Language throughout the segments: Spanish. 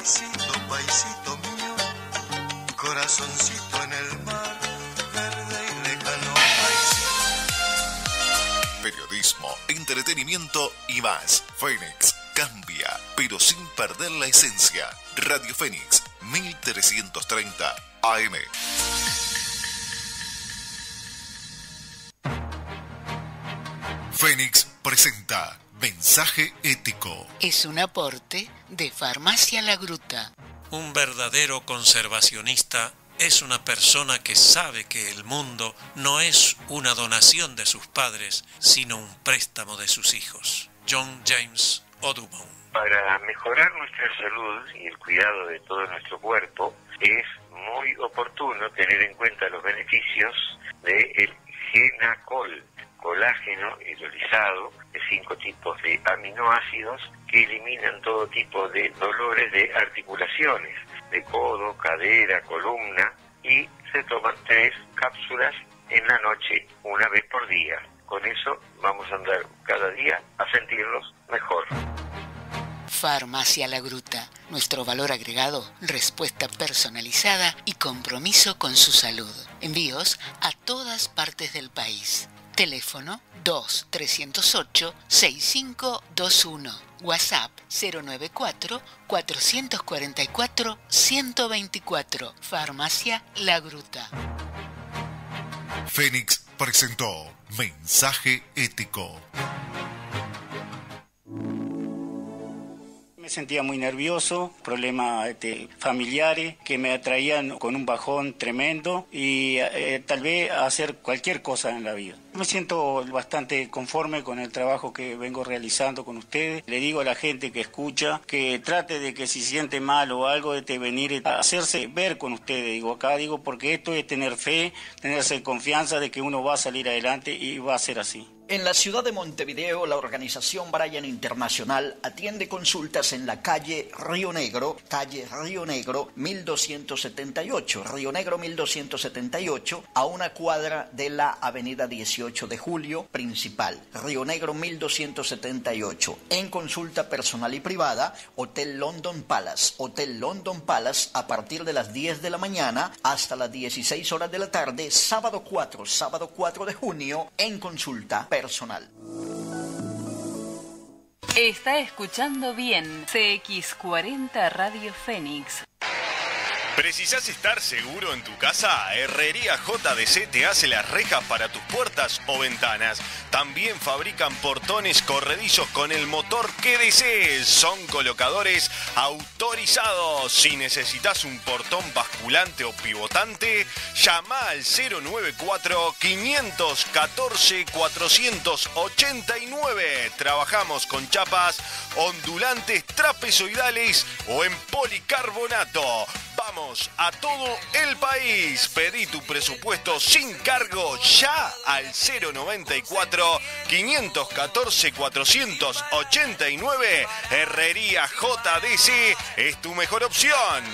paisito mío, corazoncito en el mar, verde y lejano paisito. Periodismo, entretenimiento y más. Fénix cambia, pero sin perder la esencia. Radio Fénix, 1330 AM. Fénix presenta Mensaje Ético. Es un aporte de Farmacia La Gruta. Un verdadero conservacionista es una persona que sabe que el mundo no es una donación de sus padres, sino un préstamo de sus hijos. John James Audubon. Para mejorar nuestra salud y el cuidado de todo nuestro cuerpo, es muy oportuno tener en cuenta los beneficios del Genacol, colágeno hidrolizado de 5 tipos de aminoácidos que eliminan todo tipo de dolores de articulaciones, de codo, cadera, columna, y se toman 3 cápsulas en la noche, una vez por día. Con eso vamos a andar cada día a sentirnos mejor. Farmacia La Gruta. Nuestro valor agregado, respuesta personalizada y compromiso con su salud. Envíos a todas partes del país. Teléfono 2308-6521. WhatsApp 094-444-124. Farmacia La Gruta. Fénix presentó Mensaje Ético. Me sentía muy nervioso, problemas familiares que me atraían con un bajón tremendo y tal vez hacer cualquier cosa en la vida. Me siento bastante conforme con el trabajo que vengo realizando con ustedes. Le digo a la gente que escucha que trate de que si siente mal o algo de venir a hacerse ver con ustedes. Digo porque esto es tener fe, tenerse confianza de que uno va a salir adelante y va a ser así. En la ciudad de Montevideo, la organización Bryan Internacional atiende consultas en la calle Río Negro 1278, Río Negro 1278, a una cuadra de la avenida 18 de Julio principal, Río Negro 1278. En consulta personal y privada, Hotel London Palace a partir de las 10 de la mañana hasta las 16 horas de la tarde, sábado 4 de junio, en consulta personal. Está escuchando bien CX40 Radio Fénix. ¿Precisás estar seguro en tu casa? Herrería JDC te hace las rejas para tus puertas o ventanas. También fabrican portones corredizos con el motor que desees. Son colocadores autorizados. Si necesitas un portón basculante o pivotante, llama al 094-514-489. Trabajamos con chapas ondulantes, trapezoidales o en policarbonato. Vamos a todo el país. Pedí tu presupuesto sin cargo ya al 094-514-489. Herrería JDC es tu mejor opción.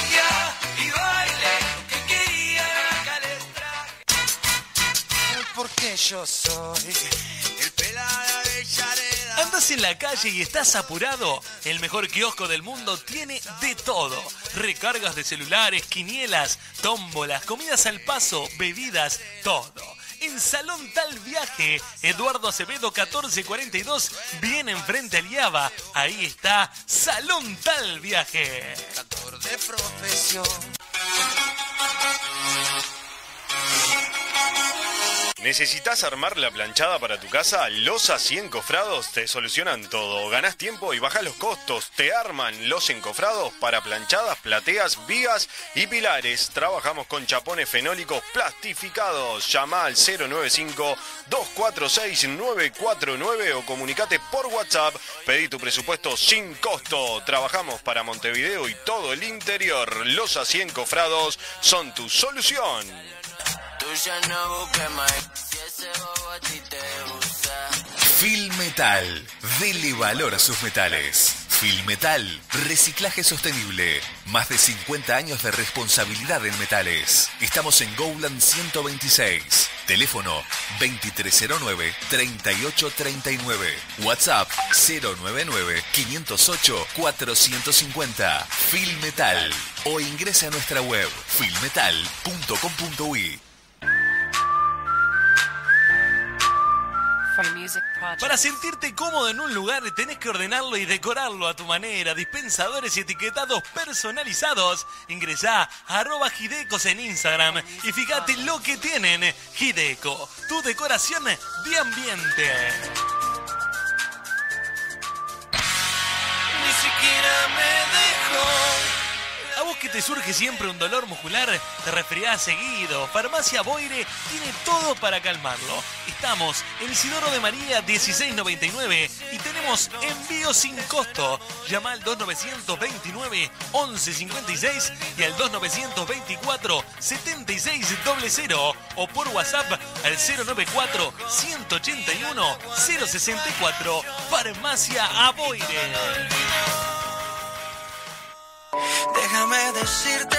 Porque yo soy el pelada de Yareda. ¿Andas en la calle y estás apurado? El mejor kiosco del mundo tiene de todo. Recargas de celulares, quinielas, tómbolas, comidas al paso, bebidas, todo. En Salón Tal Viaje, Eduardo Acevedo 1442, bien enfrente al IABA. Ahí está Salón Tal Viaje. Cantor de profesión. ¿Necesitas armar la planchada para tu casa? Los Encofrados te solucionan todo. Ganás tiempo y bajás los costos. Te arman los encofrados para planchadas, plateas, vigas y pilares. Trabajamos con chapones fenólicos plastificados. Llama al 095-246-949 o comunicate por WhatsApp. Pedí tu presupuesto sin costo. Trabajamos para Montevideo y todo el interior. Los Encofrados son tu solución. Filmetal, dele valor a sus metales. Filmetal, reciclaje sostenible. Más de 50 años de responsabilidad en metales. Estamos en Gowland 126. Teléfono 2309-3839. WhatsApp 099-508-450. Filmetal. O ingresa a nuestra web filmetal.com.uy. Para sentirte cómodo en un lugar tenés que ordenarlo y decorarlo a tu manera. Dispensadores y etiquetados personalizados. Ingresá a @Gidecos en Instagram y fíjate lo que tienen. Gideco, tu decoración de ambiente. Ni siquiera me dejó. ¿A vos que te surge siempre un dolor muscular? ¿Te resfriás seguido? Farmacia Boire tiene todo para calmarlo. Estamos en Isidoro de María 1699 y tenemos envío sin costo. Llama al 2929-1156 y al 2924-7600 o por WhatsApp al 094-181-064. Farmacia Boire. Déjame decirte,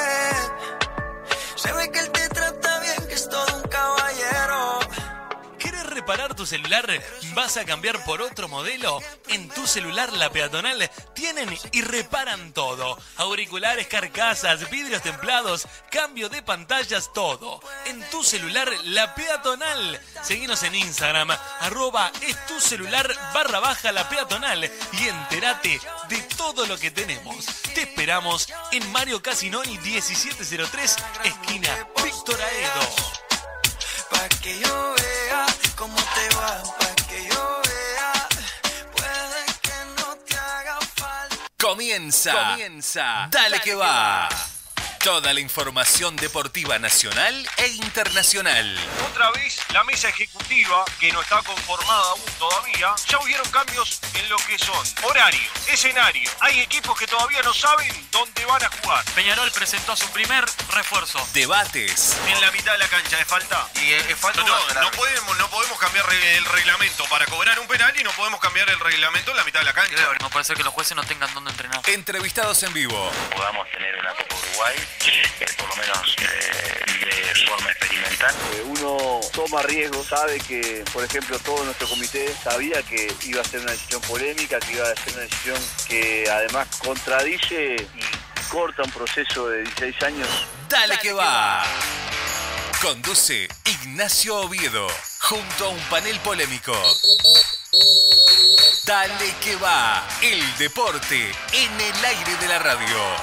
se ve que él te trata bien, que es todo un caballero. ¿Querés reparar tu celular? ¿Vas a cambiar por otro modelo? En Tu Celular La Peatonal tienen y reparan todo. Auriculares, carcasas, vidrios templados, cambio de pantallas, todo. En Tu Celular La Peatonal. Seguinos en Instagram, @estucelular_La Peatonal y entérate de todo lo que tenemos. Te esperamos en Mario Casinoni 1703, esquina Víctor Aedo. Pa' que yo vea cómo te va, pa' que yo vea, puede que no te haga falta. Comienza. Dale que va. Toda la información deportiva nacional e internacional. Otra vez, la mesa ejecutiva, que no está conformada aún todavía, ya hubieron cambios en lo que son horario, escenario. Hay equipos que todavía no saben dónde van a jugar. Peñarol presentó su primer refuerzo. Debates. En la mitad de la cancha es falta. Y es falta. No podemos cambiar el reglamento para cobrar un penal y no podemos cambiar el reglamento en la mitad de la cancha. No puede ser que los jueces no tengan dónde entrenar. Entrevistados en vivo. Podamos tener una Copa Uruguay, por lo menos de forma experimental. Uno toma riesgo, sabe que, por ejemplo, todo nuestro comité sabía que iba a ser una decisión polémica, que iba a ser una decisión que además contradice y corta un proceso de 16 años. Dale que va. Conduce Ignacio Oviedo junto a un panel polémico. Dale que va. El deporte en el aire de la radio.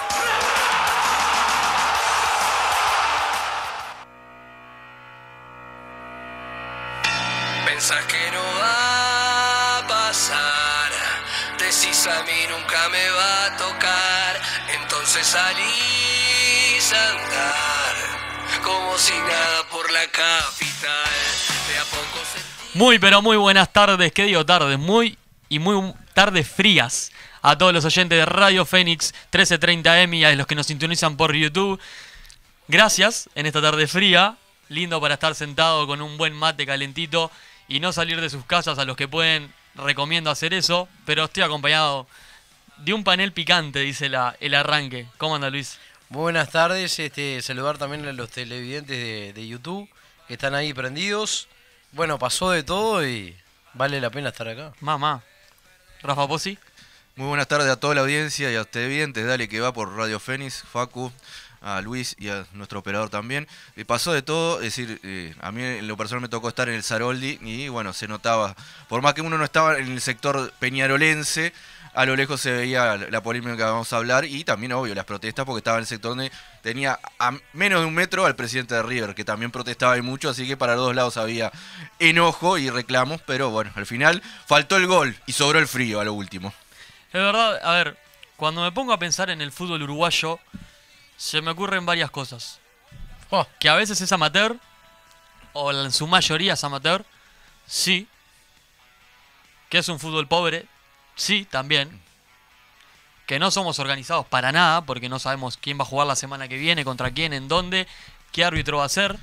Pensás que no va a pasar, decís a mí nunca me va a tocar, entonces salís a andar, como si nada por la capital, de a poco Muy pero muy buenas tardes, ¿qué digo tardes? Muy tardes frías a todos los oyentes de Radio Fénix 1330M y a los que nos sintonizan por YouTube. Gracias en esta tarde fría, lindo para estar sentado con un buen mate calentito y no salir de sus casas. A los que pueden, recomiendo hacer eso, pero estoy acompañado de un panel picante, dice el arranque. ¿Cómo anda, Luis? Muy buenas tardes, saludar también a los televidentes de YouTube que están ahí prendidos. Bueno, pasó de todo y vale la pena estar acá. Mamá. Rafa Pozzi. Muy buenas tardes a toda la audiencia y a ustedes televidentes. Dale que va por Radio Fénix, Facu, a Luis y a nuestro operador también. Pasó de todo, es decir, a mí en lo personal me tocó estar en el Saroldi y bueno, se notaba, por más que uno no estaba en el sector peñarolense, a lo lejos se veía la polémica que vamos a hablar y también, obvio, las protestas, porque estaba en el sector donde tenía a menos de un metro al presidente de River, que también protestaba y mucho, así que para los dos lados había enojo y reclamos, pero bueno, al final faltó el gol y sobró el frío a lo último. Es verdad, a ver, cuando me pongo a pensar en el fútbol uruguayo, se me ocurren varias cosas. Que a veces es amateur, o en su mayoría es amateur, sí. Que es un fútbol pobre, sí, también. Que no somos organizados para nada, porque no sabemos quién va a jugar la semana que viene, contra quién, en dónde, qué árbitro va a ser.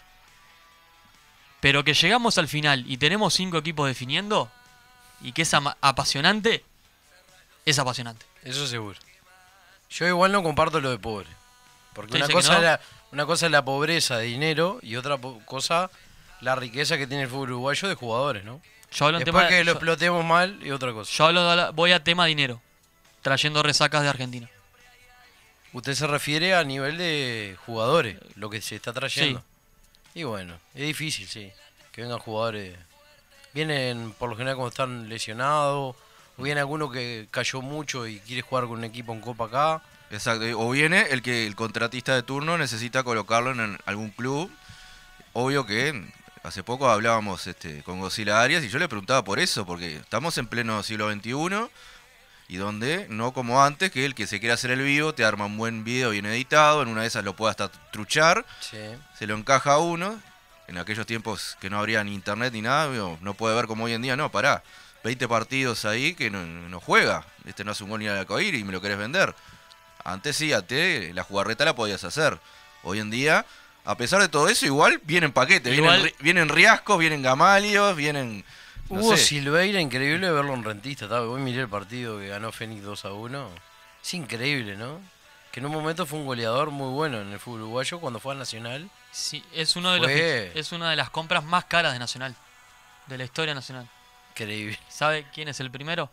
Pero que llegamos al final y tenemos 5 equipos definiendo, y que es apasionante, es apasionante. Eso seguro. Yo igual no comparto lo de pobre. Porque Una cosa es la pobreza de dinero y otra cosa la riqueza que tiene el fútbol uruguayo de jugadores, ¿no? Yo hablo en Después tema que lo explotemos mal y otra cosa. voy a tema dinero, trayendo resacas de Argentina. Usted se refiere a nivel de jugadores, lo que se está trayendo. Y bueno, es difícil, sí, que vengan jugadores. Vienen por lo general cuando están lesionados, o viene alguno que cayó mucho y quiere jugar con un equipo en Copa acá. Exacto, o viene el que el contratista de turno necesita colocarlo en algún club. Obvio que hace poco hablábamos con Godzilla Arias y yo le preguntaba por eso, porque estamos en pleno siglo XXI y donde, no como antes, que el que se quiera hacer el vivo te arma un buen video bien editado, en una de esas lo puede hasta truchar, se lo encaja a uno. En aquellos tiempos que no habría ni internet ni nada, no puede ver como hoy en día, no, pará, 20 partidos ahí que no juega, no hace un gol ni al arcoíris y me lo querés vender. Antes sí, la jugarreta la podías hacer. Hoy en día, a pesar de todo eso, igual vienen paquetes, vienen Riascos, vienen Gamalios, vienen... Hugo Silveira, increíble verlo en Rentista. Hoy miré el partido que ganó Fénix 2-1. Es increíble, ¿no? Que en un momento fue un goleador muy bueno en el fútbol uruguayo cuando fue a Nacional. Sí, es una de las compras más caras de Nacional, de la historia nacional. Increíble. ¿Sabe quién es el primero?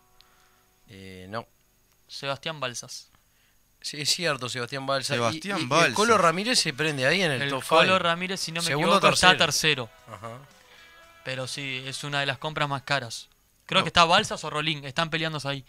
No. Sebastián Balsas. Sí, es cierto, Sebastián Balsas. Sebastián Balsas. El Colo Ramírez se prende ahí en el top 5. El Colo Ramírez, si no me equivoco, está tercero. Ajá. Pero sí, es una de las compras más caras. Creo que está Balsas o Rolín, están peleándose ahí.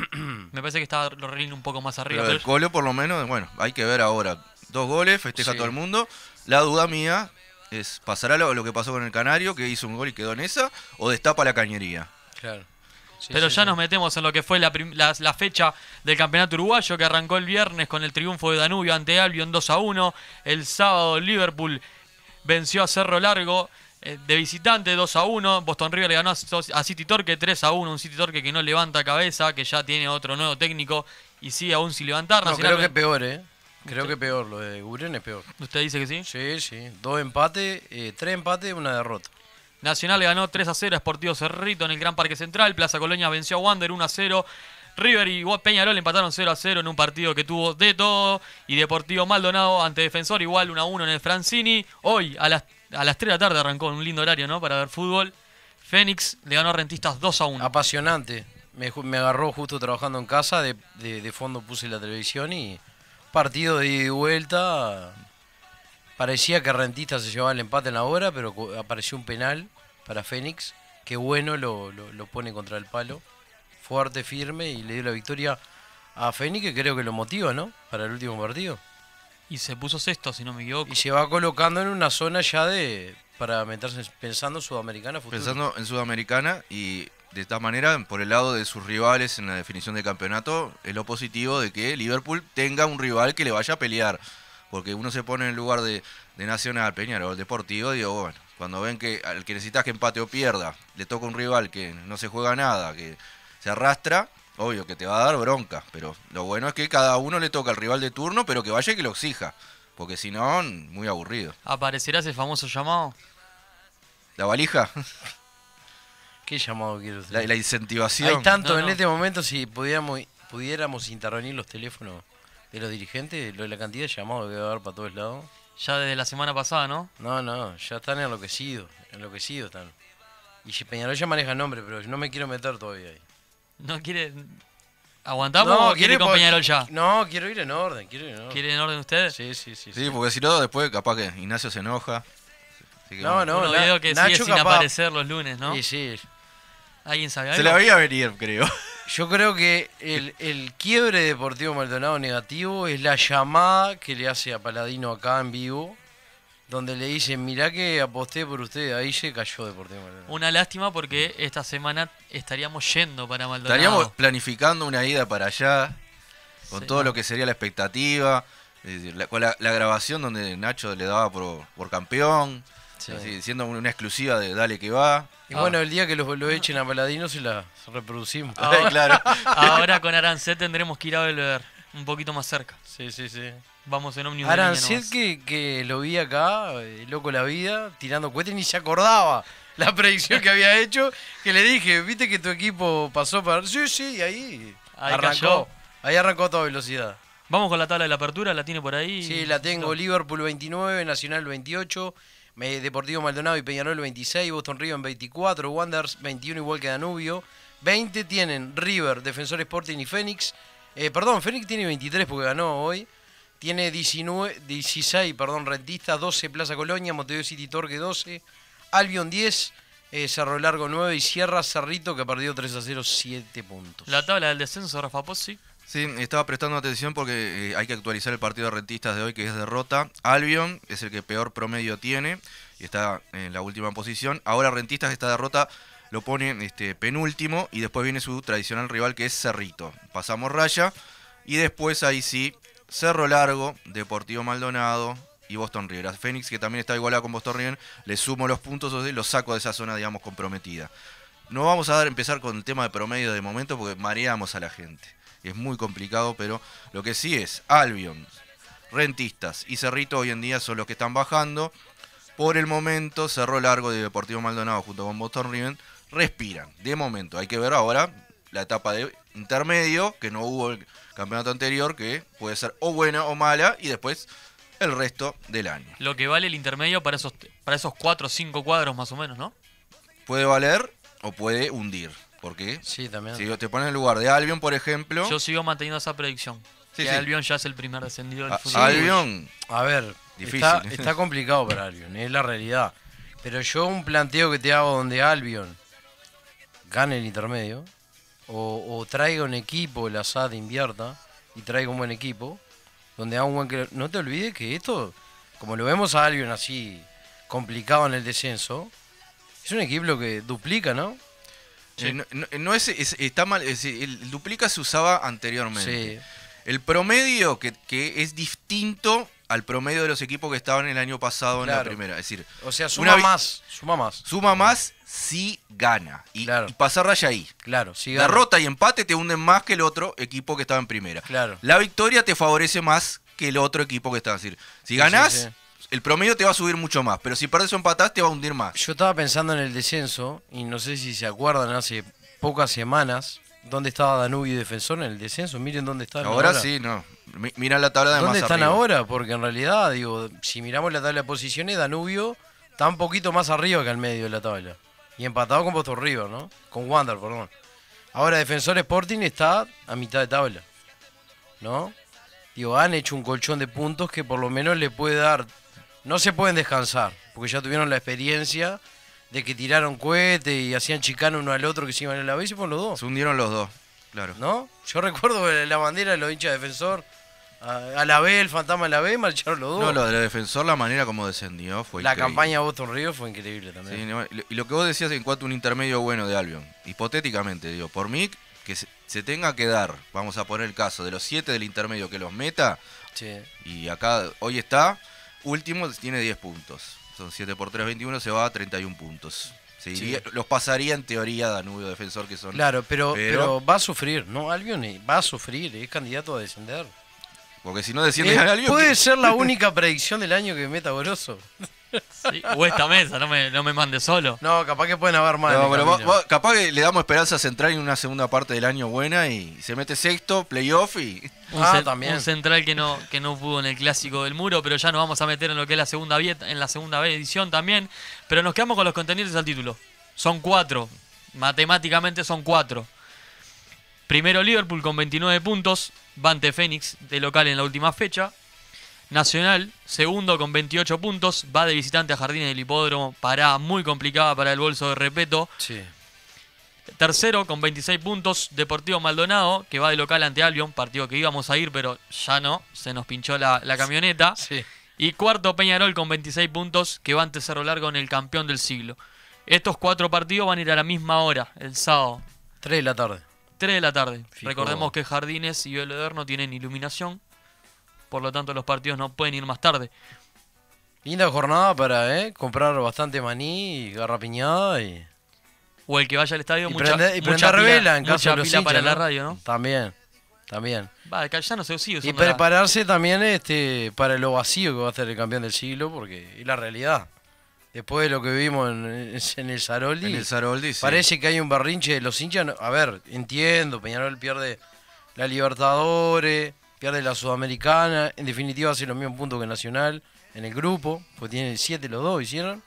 Me parece que está Rolín un poco más arriba. Pero el Colo, por lo menos, bueno, hay que ver ahora. 2 goles, festeja todo el mundo. La duda mía es, ¿pasará lo que pasó con el Canario, que hizo un gol y quedó en esa, o destapa la cañería? Claro. Sí, pero ya nos metemos en lo que fue la fecha del campeonato uruguayo, que arrancó el viernes con el triunfo de Danubio ante Albion 2-1. El sábado Liverpool venció a Cerro Largo de visitante 2-1. Boston River le ganó a City Torque 3-1. Un City Torque que no levanta cabeza, que ya tiene otro nuevo técnico y sigue aún sin levantar. No, creo que es peor, Creo que peor, lo de Guren es peor. ¿Usted dice que sí? Sí, sí. 2 empates, 3 empates, 1 derrota. Nacional le ganó 3-0 a Sportivo Cerrito en el Gran Parque Central. Plaza Colonia venció a Wander 1-0. River y Peñarol empataron 0-0 en un partido que tuvo de todo. Y Deportivo Maldonado ante Defensor igual 1-1 en el Francini. Hoy a las 3 de la tarde arrancó un lindo horario, ¿no? Para ver fútbol. Fénix le ganó a Rentistas 2-1. Apasionante. Me agarró justo trabajando en casa. De fondo puse la televisión y partido de ida y vuelta. Parecía que Rentistas se llevaba el empate en la hora, pero apareció un penal para Fénix. Que bueno, lo pone contra el palo. Fuerte, firme, y le dio la victoria a Fénix, que creo que lo motiva, ¿no? Para el último partido. Y se puso sexto, si no me equivoco. Y se va colocando en una zona ya para meterse pensando en Sudamericana futuro. Pensando en Sudamericana, y de esta manera, por el lado de sus rivales en la definición del campeonato, es lo positivo de que Liverpool tenga un rival que le vaya a pelear. Porque uno se pone en el lugar de Nacional, Peñarol, Deportivo, y digo, bueno, cuando ven que al que necesitas que empate o pierda, le toca un rival que no se juega nada, que se arrastra, obvio que te va a dar bronca, pero lo bueno es que cada uno le toca al rival de turno, pero que vaya y que lo exija, porque si no, muy aburrido. ¿Aparecerá ese famoso llamado? ¿La valija? ¿Qué llamado quiere usted? La incentivación. Hay tanto en este momento, si pudiéramos intervenir los teléfonos de los dirigentes, lo de la cantidad de llamados que va a haber para todos lados. Ya desde la semana pasada, ¿no? No, ya están enloquecidos están. Y Peñarol ya maneja el nombre, pero no me quiero meter todavía ahí. ¿No quiere? ¿Aguantamos o quiere con Peñarol ya? No, quiero ir en orden, ¿Quiere en orden usted? Sí. Sí, porque si no, después capaz que Ignacio se enoja. No, veo que Nacho sigue sin aparecer los lunes, ¿no? Sí. ¿Alguien sabe algo? Se la veía venir, creo. Yo creo que el quiebre de Deportivo Maldonado negativo es la llamada que le hace a Paladino acá en vivo, donde le dicen, mirá que aposté por usted, ahí se cayó Deportivo Maldonado. Una lástima porque esta semana estaríamos yendo para Maldonado. Estaríamos planificando una ida para allá, con todo lo que sería la expectativa, es decir, con la grabación donde Nacho le daba por campeón, así, siendo una exclusiva de Dale que va. Y bueno, el día que lo echen a Paladino se la reproducimos. Claro. Ahora con Arancet tendremos que ir a ver un poquito más cerca. Sí. Vamos en ómnibus. Arancet que lo vi acá, loco la vida, tirando cohetes, ni se acordaba la predicción que había hecho, que le dije, viste que tu equipo pasó para... Sí, y ahí arrancó. Cayó. Ahí arrancó a toda velocidad. Vamos con la tabla de la apertura, ¿la tiene por ahí? Sí, la tengo. Liverpool 29, Nacional 28, Deportivo Maldonado y Peñarol 26, Boston River 24, Wanderers 21 igual que Danubio. 20 tienen River, Defensor Sporting y Fénix. Fénix tiene 23 porque ganó hoy. Tiene 16, Rentistas, 12 Plaza Colonia, Montevideo City Torque 12, Albion 10, Cerro Largo 9 y Sierra Cerrito que perdió 3-0, 7 puntos. La tabla del descenso, Rafa Pozzi. Sí, estaba prestando atención porque hay que actualizar el partido de Rentistas de hoy, que es derrota. Albion es el que peor promedio tiene y está en la última posición. Ahora Rentistas, esta derrota lo pone penúltimo y después viene su tradicional rival que es Cerrito. Pasamos raya y después ahí sí, Cerro Largo, Deportivo Maldonado y Boston River. A Fénix, que también está igualado con Boston River, le sumo los puntos, o sea, los saco de esa zona, digamos, comprometida. No vamos a empezar con el tema de promedio de momento porque mareamos a la gente. Es muy complicado, pero lo que sí es, Albion, Rentistas y Cerrito hoy en día son los que están bajando. Por el momento, Cerro Largo de Deportivo Maldonado junto con Boston River respiran. De momento, hay que ver ahora la etapa de intermedio, que no hubo el campeonato anterior, que puede ser o buena o mala, y después el resto del año. Lo que vale el intermedio para esos 4 o 5 cuadros más o menos, ¿no? Puede valer o puede hundir. Porque sí, también. Si te pones en el lugar de Albion, por ejemplo... Yo sigo manteniendo esa predicción. Sí, que sí. Albion ya es el primer descendido del fútbol. Albion... A ver, difícil. Está complicado para Albion, es la realidad. Pero yo un planteo que te hago donde Albion gane el intermedio, o traiga un equipo, la SAD invierta, y traiga un buen equipo, donde haga un buen... No te olvides que esto, como lo vemos a Albion así, complicado en el descenso, es un equipo que duplica, ¿no? Sí. Está mal, el duplica se usaba anteriormente. Sí. El promedio que es distinto al promedio de los equipos que estaban el año pasado en la primera. Es decir, o sea, suma más. Suma más si gana. Y pasar raya ahí. Claro, si gana. Derrota y empate te hunden más que el otro equipo que estaba en primera. Claro. La victoria te favorece más que el otro equipo que estaba. Es decir, si ganás, el promedio te va a subir mucho más, pero si perdés o empatás te va a hundir más. Yo estaba pensando en el descenso, y no sé si se acuerdan, hace pocas semanas, ¿dónde estaba Danubio y Defensor en el descenso? Miren dónde están ahora. Sí, no. Mira la tabla de ¿Dónde más están arriba. ahora? Porque en realidad, digo, si miramos la tabla de posiciones, Danubio está un poquito más arriba que al medio de la tabla. Y empatado con Boston River, ¿no? Con Wander, perdón. Ahora Defensor Sporting está a mitad de tabla, ¿no? Digo, han hecho un colchón de puntos que por lo menos le puede dar... No se pueden descansar, porque ya tuvieron la experiencia de que tiraron cohetes y hacían chicano uno al otro que se iban a la vez y se fueron los dos. Se hundieron los dos, claro. ¿No? Yo recuerdo la bandera de los hinchas de Defensor, a la B, el fantasma de la B, marcharon los dos. No, lo de Defensor, la manera como descendió fue la increíble. Campaña Boston River fue increíble también. Sí, no, y lo que vos decías en cuanto a un intermedio bueno de Albion, hipotéticamente, digo, por mí, que se tenga que dar, vamos a poner el caso, de los 7 del intermedio que los meta, y acá hoy está... Último tiene 10 puntos. Son 7 por 3, 21, se va a 31 puntos. Sí. Los pasaría en teoría Danubio, Defensor, que son... Claro, pero va a sufrir, ¿no? Albion va a sufrir, es candidato a descender. Porque si no desciende a Albion... Puede ser la única predicción del año que meta Goroso. Sí, o esta mesa, no me mande solo. No, capaz que pueden haber más. No, pero capaz que le damos esperanza a Central en una segunda parte del año buena y se mete sexto, playoff y... también. Un Central que no pudo en el clásico del muro, pero ya nos vamos a meter en lo que es la segunda edición también. Pero nos quedamos con los contendientes al título. Son 4. Matemáticamente son 4. Primero Liverpool con 29 puntos. Va ante Fénix de local en la última fecha. Nacional, segundo con 28 puntos, va de visitante a Jardines del Hipódromo, parada muy complicada para el bolso de Repeto. Sí. Tercero con 26 puntos, Deportivo Maldonado, que va de local ante Albion, partido que íbamos a ir, pero ya no, se nos pinchó la camioneta. Sí. Y cuarto Peñarol con 26 puntos, que va ante Cerro Largo en el campeón del siglo. Estos 4 partidos van a ir a la misma hora, el sábado. 3 de la tarde. 3 de la tarde. Fijo. Recordemos que Jardines y Belvedere no tienen iluminación. Por lo tanto, los partidos no pueden ir más tarde. Linda jornada para comprar bastante maní y garrapiñada y... O el que vaya al estadio, y mucha prender revela en caso de los pila hinchas, para ¿no? la radio, ¿no? También. Va, ya no se sigue Y usando prepararse también para lo vacío que va a estar el campeón del siglo, porque es la realidad. Después de lo que vimos en el Saroldi. En el Saroldi, sí. Parece que hay un berrinche de los hinchas. A ver, entiendo, Peñarol pierde la Libertadores... pierde la Sudamericana, en definitiva hace los mismos puntos que Nacional en el grupo, pues tienen 7 los dos, hicieron.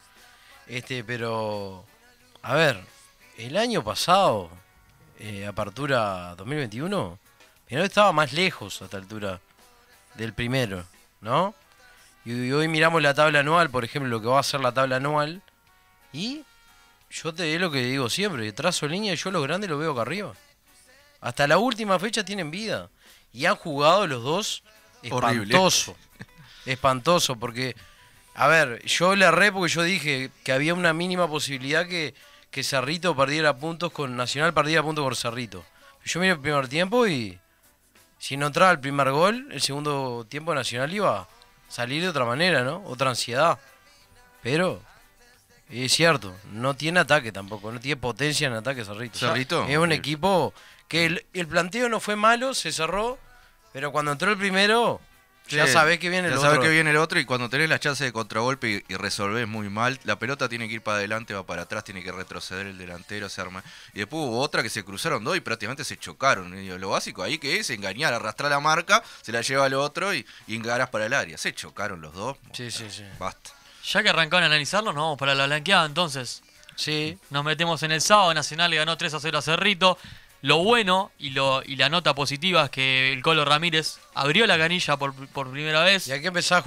Pero, a ver, el año pasado, apertura 2021, Peñarol estaba más lejos a esta altura del primero, ¿no? Y hoy miramos la tabla anual, por ejemplo, lo que va a ser la tabla anual, y yo te digo lo que digo siempre, que trazo línea y yo los grandes los veo acá arriba. Hasta la última fecha tienen vida. Y han jugado los dos espantoso. Espantoso, porque, a ver, yo le erré porque yo dije que había una mínima posibilidad que Cerrito perdiera puntos con Nacional, perdiera puntos con Cerrito. Yo miré el primer tiempo y si no entraba el primer gol, el segundo tiempo Nacional iba a salir de otra manera, ¿no? Otra ansiedad. Pero es cierto, no tiene ataque tampoco, no tiene potencia en ataque Cerrito. ¿Cerrito? Es un equipo que el planteo no fue malo, se cerró, pero cuando entró el primero, ya sabés que viene el otro. Ya sabés que viene el otro y cuando tenés la chance de contragolpe y resolvés muy mal, la pelota tiene que ir para adelante, va para atrás, tiene que retroceder el delantero, se arma. Y después hubo otra que se cruzaron dos y prácticamente se chocaron. Y lo básico ahí que es engañar, arrastrar la marca, se la lleva al otro y engarás para el área. Se chocaron los dos. Sí. Basta. Ya que arrancaron a analizarlo, nos vamos para la blanqueada entonces. Sí. Nos metemos en el sábado, Nacional le ganó 3-0 a Cerrito. Lo bueno y la nota positiva es que el Colo Ramírez abrió la canilla por primera vez. Y hay que empezar a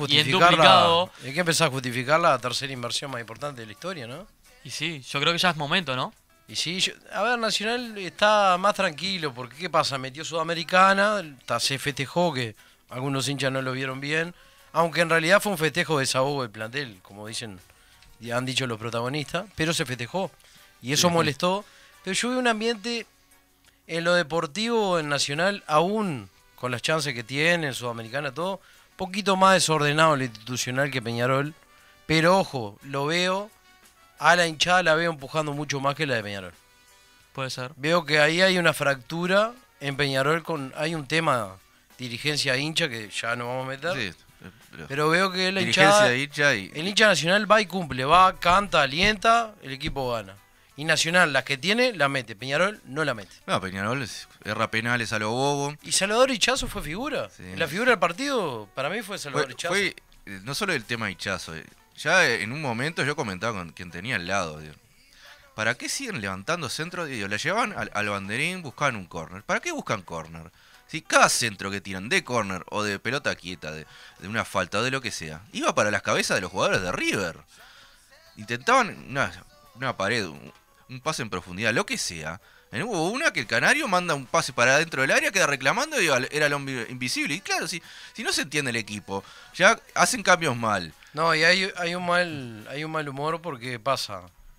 justificar la tercera inversión más importante de la historia, ¿no? Y sí, yo creo que ya es momento, ¿no? Y sí, a ver, Nacional está más tranquilo, porque ¿qué pasa? Metió Sudamericana, se festejó, que algunos hinchas no lo vieron bien, aunque en realidad fue un festejo de desahogo del plantel, como han dicho los protagonistas, pero se festejó, y eso molestó. Pero yo veo un ambiente en lo deportivo, en Nacional, aún con las chances que tiene, en Sudamericana, todo, un poquito más desordenado en lo institucional que Peñarol, pero ojo, lo veo, a la hinchada la veo empujando mucho más que la de Peñarol. Puede ser. Veo que ahí hay una fractura en Peñarol, hay un tema dirigencia hincha que ya no vamos a meter. Sí, pero veo que la hinchada, el hincha Nacional va y cumple, va, canta, alienta, el equipo gana. Y Nacional, las que tiene, la mete. Peñarol no la mete. No, Peñarol erra penales a lo bobo. Y Salvador Hichazo fue figura. Sí. La figura del partido, para mí, fue Salvador Hichazo. Fue no solo el tema Hichazo. Ya en un momento yo comentaba con quien tenía al lado. ¿Para qué siguen levantando centros? La llevaban al banderín, buscaban un córner. ¿Para qué buscan córner? Si cada centro que tiran de córner o de pelota quieta, de una falta o de lo que sea, iba para las cabezas de los jugadores de River. Intentaban una pared, un pase en profundidad, lo que sea. Hubo una que el canario manda un pase para adentro del área, queda reclamando y era el hombre invisible. Y claro, si no se entiende el equipo, ya hacen cambios mal. No, y hay un mal humor porque pasa.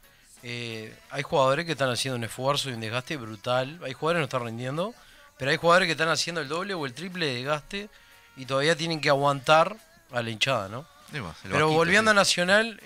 Hay jugadores que están haciendo un esfuerzo y un desgaste brutal. Hay jugadores que no están rindiendo, pero hay jugadores que están haciendo el doble o el triple de desgaste y todavía tienen que aguantar a la hinchada, ¿no? Pero volviendo a Nacional,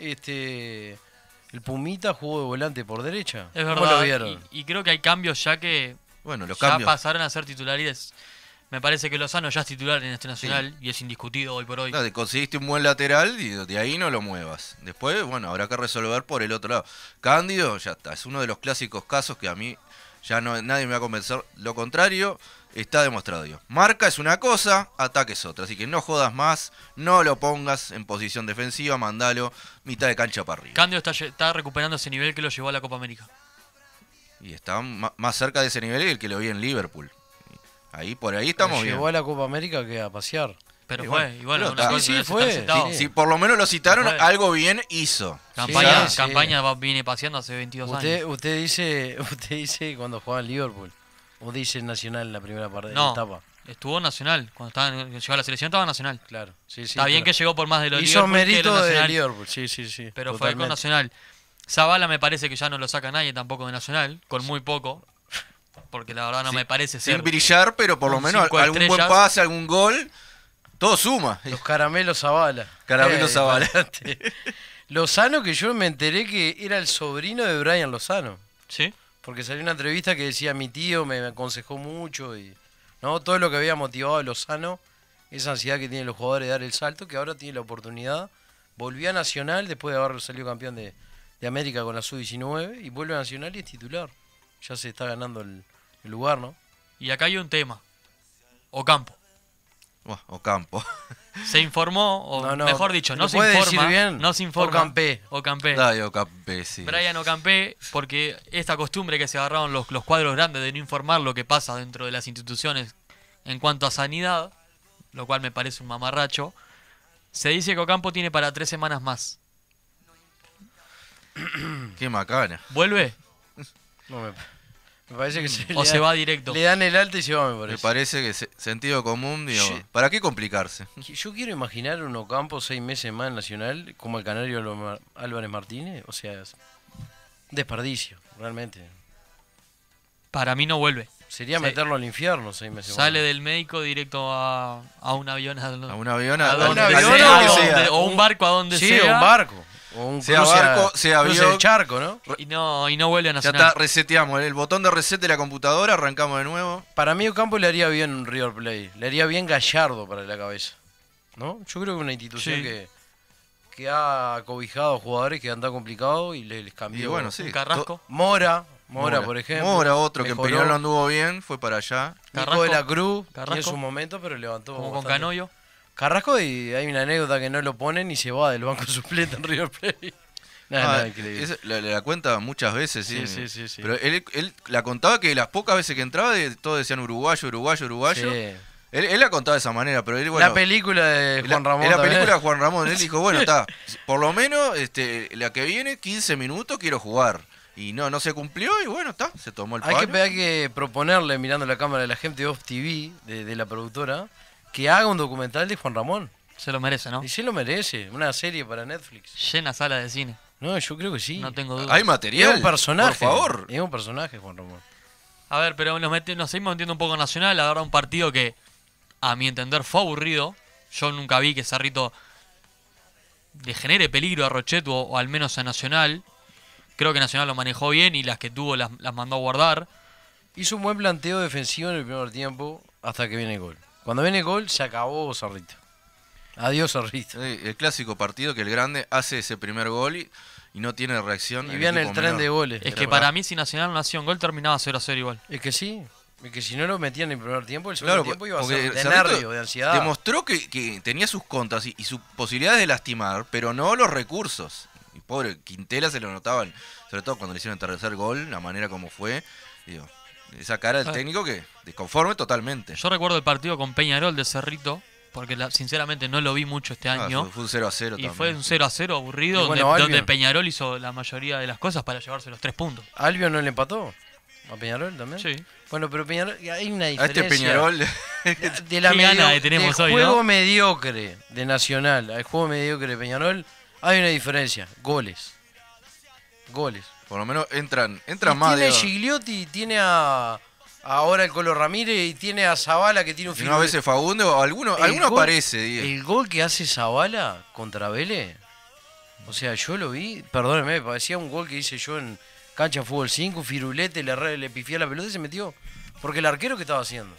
el Pumita jugó de volante por derecha. Es verdad. Lo vieron? Y creo que hay cambios ya que pasaron a ser titulares. Me parece que Lozano ya es titular en este Nacional y es indiscutido hoy por hoy. Claro, conseguiste un buen lateral y de ahí no lo muevas. Después, habrá que resolver por el otro lado. Cándido, ya está. Es uno de los clásicos casos que a mí ya nadie me va a convencer. Lo contrario, está demostrado. Marca es una cosa, ataque es otra. Así que no jodas más, no lo pongas en posición defensiva, mandalo mitad de cancha para arriba. Cándido está recuperando ese nivel que lo llevó a la Copa América. Y está más cerca de ese nivel que el que lo vi en Liverpool. Por ahí estamos bien. Llegó a la Copa América que a pasear. Pero bueno, fue. Si por lo menos lo citaron, algo bien hizo. Campaña viene paseando hace 22 años. Usted dice cuando jugaba en Liverpool. ¿O dice Nacional en la primera parte de la etapa? Estuvo Nacional. Cuando llegó a la selección estaba Nacional. Claro. Está bien que llegó por más de lo de Liverpool. Hizo mérito de Liverpool, sí. Pero totalmente. Fue con Nacional. Zavala me parece que ya no lo saca nadie tampoco de Nacional. Con muy poco. Porque la verdad no me parece ser... Sin brillar, pero por lo menos algún buen pase, algún gol, todo suma. Los caramelos Zavala. Zavala. Lozano, que yo me enteré que era el sobrino de Brian Lozano. ¿Sí? Porque salió una entrevista que decía, mi tío me aconsejó mucho y todo lo que había motivado a Lozano, esa ansiedad que tienen los jugadores de dar el salto, que ahora tiene la oportunidad. Volvió a Nacional después de haber salido campeón de América con la Sub-19 y vuelve a Nacional y es titular. Ya se está ganando el lugar, ¿no? Y acá hay un tema. Ocampo. Buah, Ocampo. Se informó, o No, mejor dicho, no ¿lo se puede decir informa. bien? No se informa. Ocampé. Ocampé. Dale, Ocampé, sí. Brian Ocampé, porque esta costumbre que se agarraron los cuadros grandes de no informar lo que pasa dentro de las instituciones en cuanto a sanidad, lo cual me parece un mamarracho, se dice que Ocampo tiene para 3 semanas más. Qué macana. ¿Vuelve? No, me parece que O se va directo. Le dan el alta y se va, me parece. Me parece que sentido común, digo, ¿para qué complicarse? Yo quiero imaginar un Ocampo 6 meses más en Nacional, como el canario Álvarez Martínez. O sea, es un desperdicio, realmente. Para mí no vuelve. Sería meterlo al infierno 6 meses más. Sale del médico directo a un avión. ¿A un avión? ¿A donde ¿A sea? O un barco a donde sea. Sí, un barco. O un sea barco, sea avión. El charco, ¿no? Y no vuelve a Nacional. Ya está, reseteamos el botón de reset de la computadora, arrancamos de nuevo. Para mí Ocampo le haría bien un River Plate. Le haría bien Gallardo para la cabeza. ¿No? Yo creo que una institución que ha cobijado jugadores que han dado complicado y les cambió. Y bueno, sí. Un Carrasco. Mora, por ejemplo. Mora, otro que en mejoró. Peñarol no anduvo bien, fue para allá. Nico de la Cruz, Carrasco. en su momento, pero levantó. Como con bastante. Canoyo. Carrasco, y hay una anécdota que no lo ponen y se va del banco suplente en River Plate. Nada, increíble. La cuenta muchas veces, sí. Sí. Pero él la contaba que las pocas veces que entraba, todos decían uruguayo. Sí. Él la contaba de esa manera, pero él, bueno, la película de Juan Ramón. En la también. película de Juan Ramón, él dijo, bueno, está, por lo menos la que viene, 15 minutos quiero jugar. Y no se cumplió y bueno, está, se tomó el palo. Hay que proponerle, mirando la cámara de la gente de Off TV, de la productora, que haga un documental de Juan Ramón. Se lo merece, ¿no? Y se lo merece, una serie para Netflix. Llena sala de cine. No, yo creo que sí. No tengo duda. Hay material, Es un personaje. por favor. Es un personaje, Juan Ramón. A ver, pero nos seguimos metiendo un poco en Nacional. La verdad, un partido que, a mi entender, fue aburrido. Yo nunca vi que Cerrito le genere peligro a Rochet o al menos a Nacional. Creo que Nacional lo manejó bien y las que tuvo las mandó a guardar. Hizo un buen planteo defensivo en el primer tiempo hasta que viene el gol. Cuando viene el gol, se acabó Cerrito. Adiós, Cerrito. El clásico partido que el grande hace ese primer gol y no tiene reacción. Y viene el tren de goles. Es que para mí, si Nacional no hacía un gol, terminaba 0-0 igual. Es que sí. Es que si no lo metían en el primer tiempo, el Claro, segundo tiempo iba a ser de Cerrito nervio, de ansiedad. Demostró que tenía sus contras y sus posibilidades de lastimar, pero no los recursos. Y pobre, Quintela se lo notaban, sobre todo cuando le hicieron el tercer gol, la manera como fue. Digo, esa cara del técnico que desconforme totalmente. Yo recuerdo el partido con Peñarol de Cerrito, porque sinceramente no lo vi mucho este año. Fue un 0-0 y también. fue un 0-0 aburrido, bueno, donde Peñarol hizo la mayoría de las cosas para llevarse los 3 puntos. ¿Albion no le empató? ¿A Peñarol también? Sí. Bueno, pero Peñarol, hay una A diferencia. este Peñarol. De la Qué gana que tenemos del hoy, juego ¿no? mediocre de Nacional al juego mediocre de Peñarol, hay una diferencia. Goles. Por lo menos entran Y más. tiene digo. Gigliotti, tiene ahora el Colo Ramírez y tiene a Zabala que tiene un Y no, a veces Fagundes o alguno aparece. Digo. El gol que hace Zabala contra Vélez, o sea, yo lo vi, perdóneme, parecía un gol que hice yo en cancha de fútbol 5, firulete, le pifié la pelota y se metió. Porque el arquero que estaba haciendo.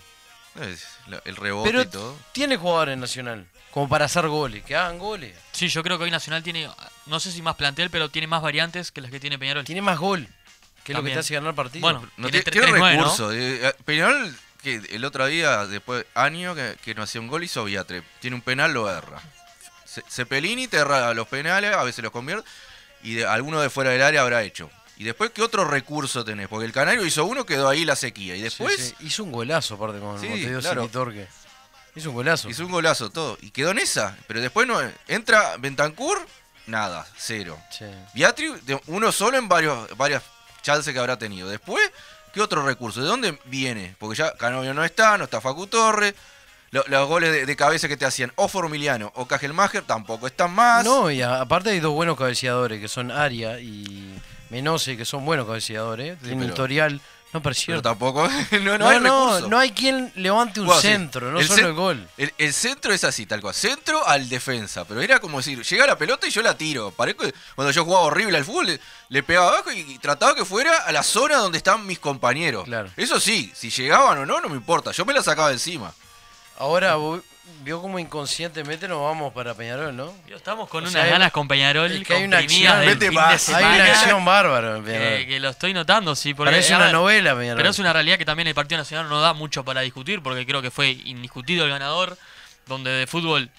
El rebote Pero y todo. tiene jugadores en Nacional, como para hacer goles, que hagan goles. Sí, yo creo que hoy Nacional tiene, no sé si más plantel, pero tiene más variantes que las que tiene Peñarol. Tiene más gol, que es lo que También. te hace ganar partido. Bueno, No, tiene tiene 3-9, ¿no? recursos. Peñarol, que el otro día, después año que no hacía un gol, hizo Viatre. Tiene un penal, lo erra. Cepelini te erra los penales, a veces los convierte. Y alguno de fuera del área habrá hecho. Y después, ¿qué otro recurso tenés? Porque el Canario hizo uno, quedó ahí la sequía. Y después... Sí, sí. Hizo un golazo aparte con Sí, Montevideo claro. City Torque. Hizo un golazo. Hizo un golazo, todo. Y quedó en esa. Pero después no entra Bentancur, nada, 0. Sí. Viatri, uno solo en varias chances que habrá tenido. Después, ¿qué otro recurso? ¿De dónde viene? Porque ya Canovio no está Facu Torres. Los goles de cabeza que te hacían o Formiliano o Cajelmacher tampoco están más. No, y aparte hay dos buenos cabeceadores, que son Aria y Menose, que son buenos cabeceadores. Tienen pero- historial. No, pero es Pero cierto. tampoco, no hay recurso. no hay quien levante un Bueno, sí, centro, no solo el gol. El centro es así, tal cual. Centro al defensa. Pero era como decir, llega la pelota y yo la tiro. Parezco que cuando yo jugaba horrible al fútbol, le pegaba abajo y trataba que fuera a la zona donde están mis compañeros. Claro. Eso sí, si llegaban o no me importa. Yo me la sacaba de encima. Ahora, vio como inconscientemente nos vamos para Peñarol, ¿no? Estamos con O unas sea, ganas con Peñarol es que hay una comprimidas acción, del vete fin más. de semana. Hay una acción bárbara en Peñarol. Que lo estoy notando, sí. Porque, Parece a una ver, novela, Peñarol. Pero es una realidad que también el Partido Nacional no da mucho para discutir, porque creo que fue indiscutido el ganador donde de fútbol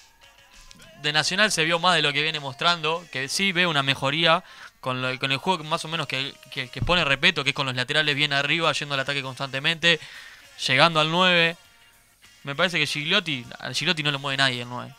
de Nacional se vio más de lo que viene mostrando, que sí ve una mejoría con el juego más o menos que pone respeto, que es con los laterales bien arriba, yendo al ataque constantemente, llegando al 9. Me parece que al Gigliotti no lo mueve nadie el 9.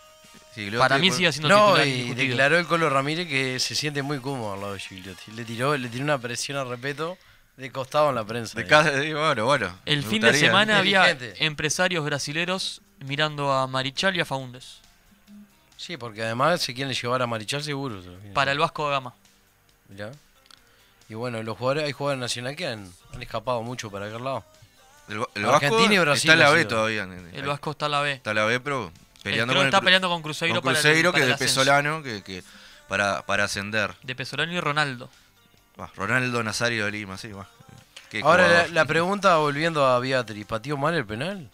Para mí sigue siendo titular y indiscutible. declaró el Colo Ramírez que se siente muy cómodo al lado de Gigliotti. Le tiró una presión al respeto de costado en la prensa. Bueno. El fin de semana había empresarios brasileros mirando a Marichal y a Faúndez. Sí, porque además se quieren llevar a Marichal seguro. Para el Vasco da Gama. Mirá. Y bueno, hay jugadores nacionales que han escapado mucho para aquel lado. El Vasco y Brasil está en la B todavía. El Vasco está en la B. Está en la B, pero peleando está peleando con Cruzeiro, que es de Pesolano, que para ascender. De Pesolano y Ronaldo. Ronaldo Nazario de Lima, sí. Ahora la pregunta, volviendo a Beatriz, ¿pateó mal el penal?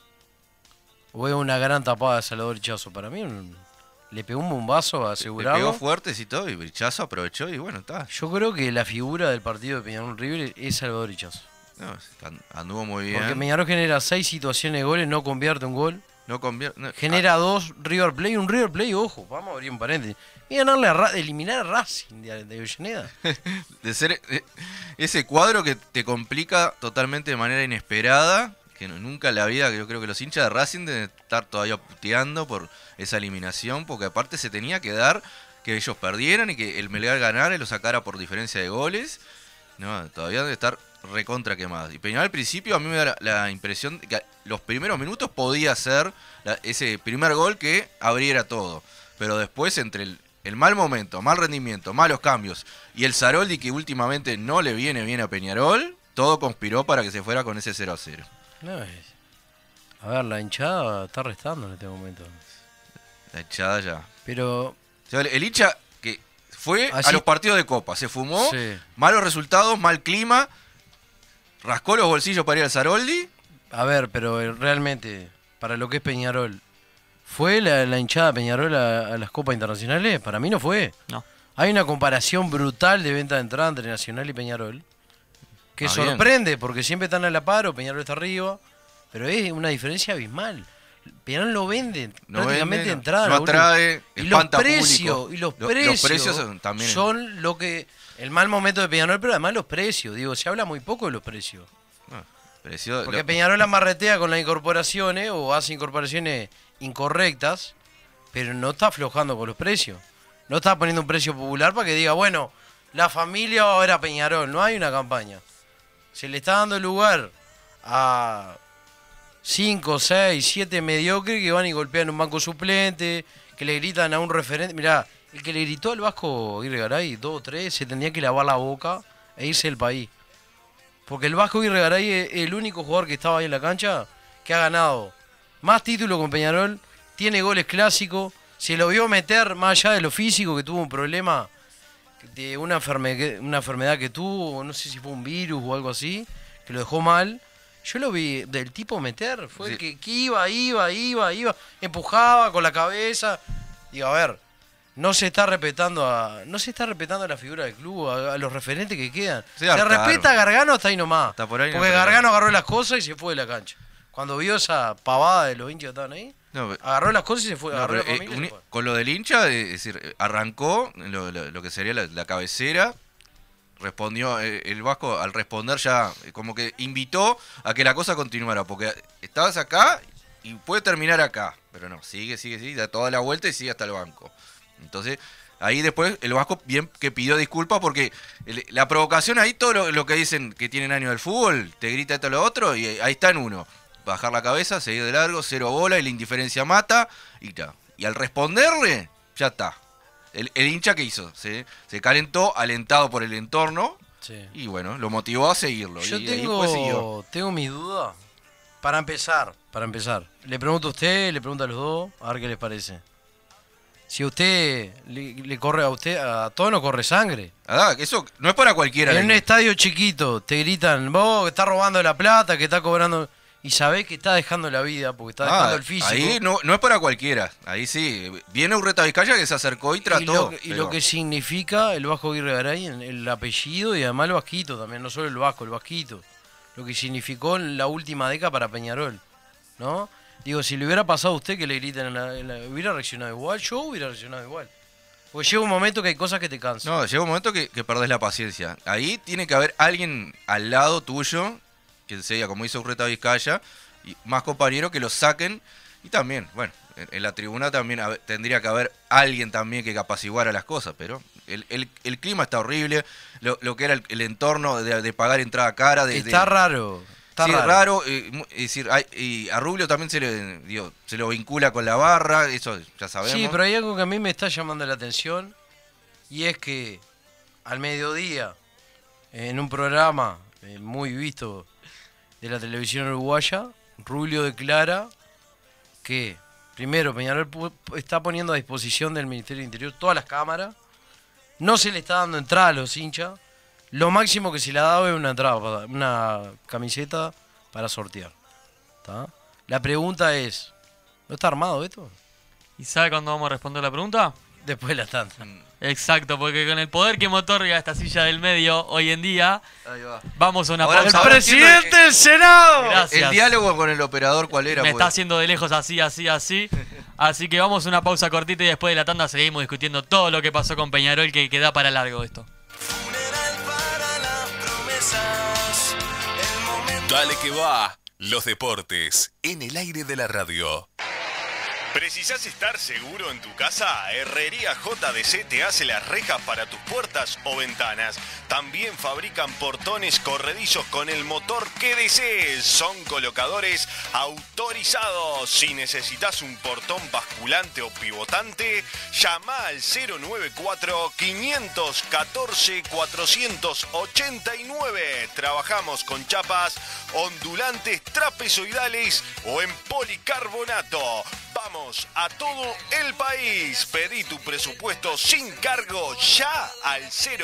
¿O es una gran tapada de Salvador Ichazo? Para mí le pegó un bombazo asegurado. Le pegó fuerte y todo, y Ichazo aprovechó y bueno, está. Yo creo que la figura del partido de Peñarol River es Salvador Ichazo. No, anduvo muy bien. Porque Peñarol genera 6 situaciones de goles, no convierte un gol. Genera 2 River Plate, un River Plate, ojo, vamos a abrir un paréntesis. Y ganarle eliminar a Racing de Avellaneda. De ser ese cuadro que te complica totalmente de manera inesperada, que nunca en la vida, que yo creo que los hinchas de Racing deben estar todavía puteando por esa eliminación, porque aparte se tenía que dar que ellos perdieran y que el Melgar ganara y lo sacara por diferencia de goles. No, todavía debe estar recontra quemado. Y Peñarol al principio a mí me da la impresión de que los primeros minutos podía ser ese primer gol que abriera todo. Pero después entre el mal momento, mal rendimiento, malos cambios y el Saroldi que últimamente no le viene bien a Peñarol, todo conspiró para que se fuera con ese 0-0. No, a ver, la hinchada está restando en este momento. La hinchada ya. Pero o sea, el hincha que fue a los partidos de Copa, se fumó, malos resultados, mal clima, rascó los bolsillos para ir al Saroldi. A ver, pero realmente, para lo que es Peñarol, ¿fue la hinchada de Peñarol a las Copas Internacionales? Para mí no fue. No. Hay una comparación brutal de venta de entrada entre Nacional y Peñarol, que sorprende, porque siempre están a la par, o Peñarol está arriba, pero es una diferencia abismal. Peñarol no vende prácticamente entrada. No atrae, y los precios, los precios también son lo que... El mal momento de Peñarol, pero además los precios. Digo, se habla muy poco de los precios. Porque Peñarol la marretea con las incorporaciones o hace incorporaciones incorrectas, pero no está aflojando con los precios. No está poniendo un precio popular para que diga, bueno, la familia va a ver a Peñarol. No hay una campaña. Se le está dando lugar a 5, 6, 7 mediocres que van y golpean un banco suplente, que le gritan a un referente. Mirá, el que le gritó al Vasco Aguirre Garay, 2 o 3, se tendría que lavar la boca e irse del país. Porque el Vasco Aguirre Garay es el único jugador que estaba ahí en la cancha que ha ganado más títulos con Peñarol, tiene goles clásicos, se lo vio meter más allá de lo físico, que tuvo un problema de una enfermedad que tuvo, no sé si fue un virus o algo así, que lo dejó mal. Yo lo vi del tipo meter, fue el que iba, empujaba con la cabeza. Digo, a ver, no se está respetando la figura del club, a los referentes que quedan. Sí, se respeta a Gargano hasta ahí nomás. Hasta por ahí porque Gargano agarró las cosas y se fue de la cancha. Cuando vio esa pavada de los hinchas que estaban ahí, agarró las cosas y se fue. Agarró la familia y se fue. Con lo del hincha, es decir, arrancó lo que sería la cabecera. Respondió el Vasco, al responder ya como que invitó a que la cosa continuara, porque estabas acá y puede terminar acá, pero no, sigue, da toda la vuelta y sigue hasta el banco. Entonces, ahí después el Vasco bien que pidió disculpas, porque la provocación ahí, todo lo que dicen que tienen años del fútbol, te grita esto lo otro, y ahí está en uno. Bajar la cabeza, seguir de largo, 0 bola, y la indiferencia mata, y ya. Y al responderle, ya está. El hincha que hizo, se calentó, alentado por el entorno, y bueno, lo motivó a seguirlo. Yo y tengo mis dudas. Para empezar, le pregunto a usted, le pregunto a los dos, a ver qué les parece. Si a usted le corre a todos nos corre sangre. Eso no es para cualquiera. En un estadio chiquito te gritan, vos que estás robando la plata, que estás cobrando... Y sabés que está dejando la vida, porque está dejando el físico. Ahí no es para cualquiera. Ahí sí. Viene Urreta Vizcaya que se acercó y trató. Y lo que significa el Vasco Aguirre Garay, el apellido, y además el Vasquito también, no solo el Vasco, el Vasquito. Lo que significó en la última década para Peñarol, ¿no? Digo, si le hubiera pasado a usted que le griten hubiera reaccionado igual, yo hubiera reaccionado igual. Porque llega un momento que hay cosas que te cansan. No, llega un momento que perdés la paciencia. Ahí tiene que haber alguien al lado tuyo, que sea, como hizo Urreta Vizcaya, y más compañeros que lo saquen. Y también, bueno, en la tribuna también tendría que haber alguien también que apaciguara las cosas, pero el clima está horrible, lo que era el entorno de pagar entrada cara. Está raro. Está raro. Y a Rubio también se lo vincula con la barra, eso ya sabemos. Sí, pero hay algo que a mí me está llamando la atención, y es que al mediodía, en un programa muy visto de la televisión uruguaya, Rubio declara que, primero, Peñarol está poniendo a disposición del Ministerio del Interior todas las cámaras, no se le está dando entrada a los hinchas, lo máximo que se le ha dado es una entrada, una camiseta para sortear. ¿Tá? La pregunta es, ¿no está armado esto? ¿Y sabe cuándo vamos a responder la pregunta? Después de la tanda. Exacto, porque con el poder que me otorga esta silla del medio hoy en día, vamos a una Ahora, pausa. ¡El presidente del Senado! Gracias. El diálogo con el operador, ¿cuál era? Me está haciendo de lejos así. Así que vamos a una pausa cortita y después de la tanda seguimos discutiendo todo lo que pasó con Peñarol, que queda para largo esto. Dale que va. Los deportes en el aire de la radio. ¿Precisás estar seguro en tu casa? Herrería JDC te hace las rejas para tus puertas o ventanas. También fabrican portones corredizos con el motor que desees. Son colocadores autorizados. Si necesitas un portón basculante o pivotante, llama al 094-514-489. Trabajamos con chapas ondulantes, trapezoidales o en policarbonato. Vamos a todo el país. Pedí tu presupuesto sin cargo ya al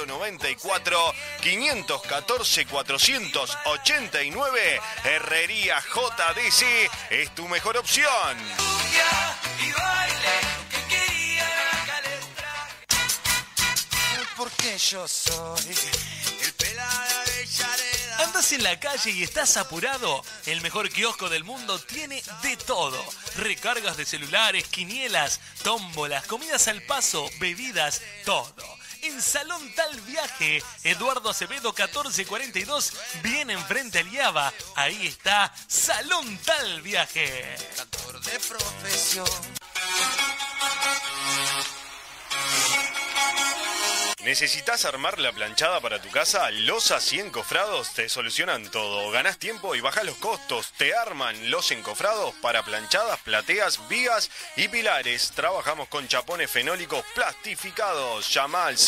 094-514-489. Herrería JDC es tu mejor opción. Porque yo soy el pelado de Avellaneda. ¿Andas en la calle y estás apurado? El mejor kiosco del mundo tiene de todo. Recargas de celulares, quinielas, tómbolas, comidas al paso, bebidas, todo. En Salón Tal Viaje, Eduardo Acevedo 1442, bien enfrente al IABA. Ahí está Salón Tal Viaje. Cantor de profesión. ¿Necesitas armar la planchada para tu casa? Los Encofrados te solucionan todo. Ganás tiempo y bajás los costos. Te arman los encofrados para planchadas, plateas, vigas y pilares. Trabajamos con chapones fenólicos plastificados. Llama al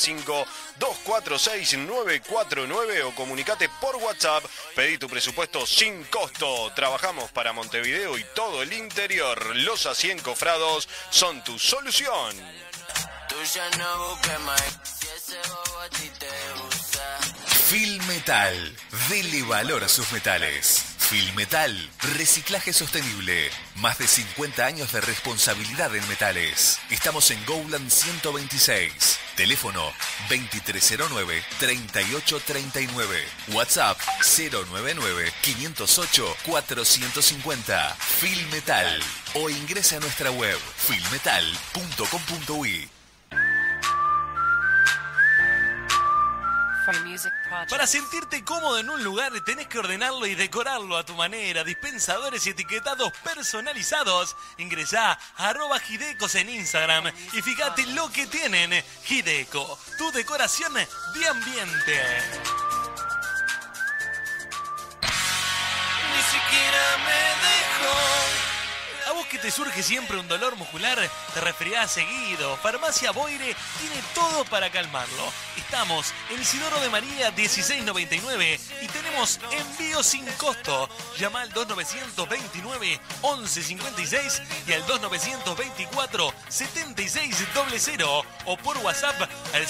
095-246-949 o comunicate por WhatsApp. Pedí tu presupuesto sin costo. Trabajamos para Montevideo y todo el interior. Los Encofrados son tu solución. Filmetal. Dele valor a sus metales. Filmetal. Reciclaje sostenible. Más de 50 años de responsabilidad en metales. Estamos en Gowland 126. Teléfono 2309-3839. WhatsApp 099-508-450. Filmetal. O ingresa a nuestra web filmetal.com.uy. Para sentirte cómodo en un lugar tenés que ordenarlo y decorarlo a tu manera. Dispensadores y etiquetados personalizados. Ingresá a @Gidecos en Instagram y fíjate lo que tienen. Gideco, tu decoración de ambiente. Ni siquiera me dejó. ¿A vos que te surge siempre un dolor muscular? ¿Te resfriás seguido? Farmacia Boire tiene todo para calmarlo. Estamos en Isidoro de María 1699 y tenemos envío sin costo. Llama al 2929-1156 y al 2924-7600 o por WhatsApp al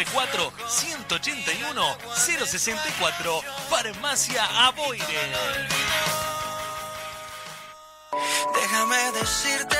094-181-064. Farmacia Boire. Déjame decirte,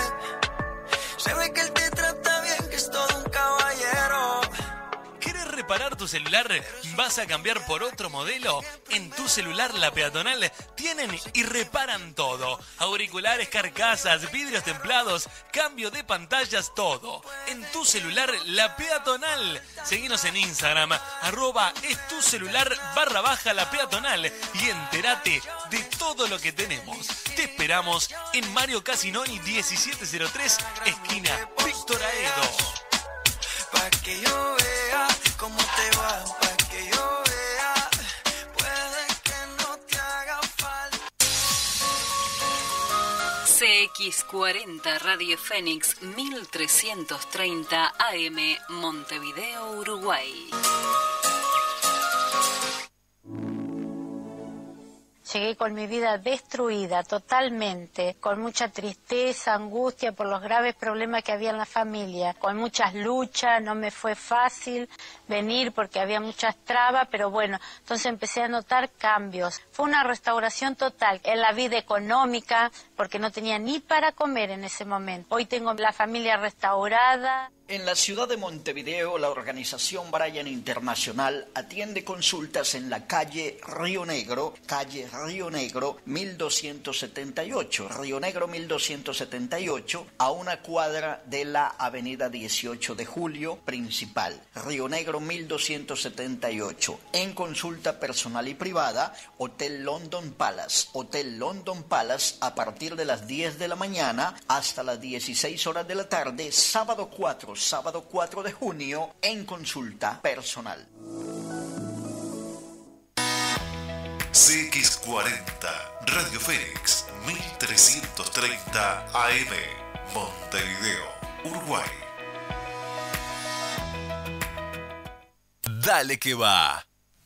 se ve que él te trata bien, que es todo un caballero. ¿Querés reparar reparar tu celular? ¿Vas a cambiar por otro modelo? En Tu Celular La Peatonal tienen y reparan todo. Auriculares, carcasas, vidrios templados, cambio de pantallas, todo. En Tu Celular La Peatonal. Seguinos en Instagram, @estucelular_La Peatonal y entérate de todo lo que tenemos. Te esperamos en Mario Casinoni 1703, esquina Víctor Aedo. Pa' que yo vea cómo te va, pa' que yo vea, puede que no te haga falta. CX40 Radio Fénix 1330 AM, Montevideo, Uruguay. Llegué con mi vida destruida totalmente, con mucha tristeza, angustia por los graves problemas que había en la familia, con muchas luchas, no me fue fácil venir porque había muchas trabas, pero bueno, entonces empecé a notar cambios. Fue una restauración total en la vida económica, porque no tenía ni para comer en ese momento. Hoy tengo la familia restaurada. En la ciudad de Montevideo, la organización Brian Internacional atiende consultas en la calle Río Negro 1278, Río Negro 1278, a una cuadra de la avenida 18 de Julio principal. Río Negro 1278. En consulta personal y privada, Hotel London Palace. Hotel London Palace a partir de las 10 de la mañana hasta las 16 horas de la tarde, sábado 4 de junio, en consulta personal. CX40 Radio Fénix 1330 AM, Montevideo, Uruguay. Dale que va.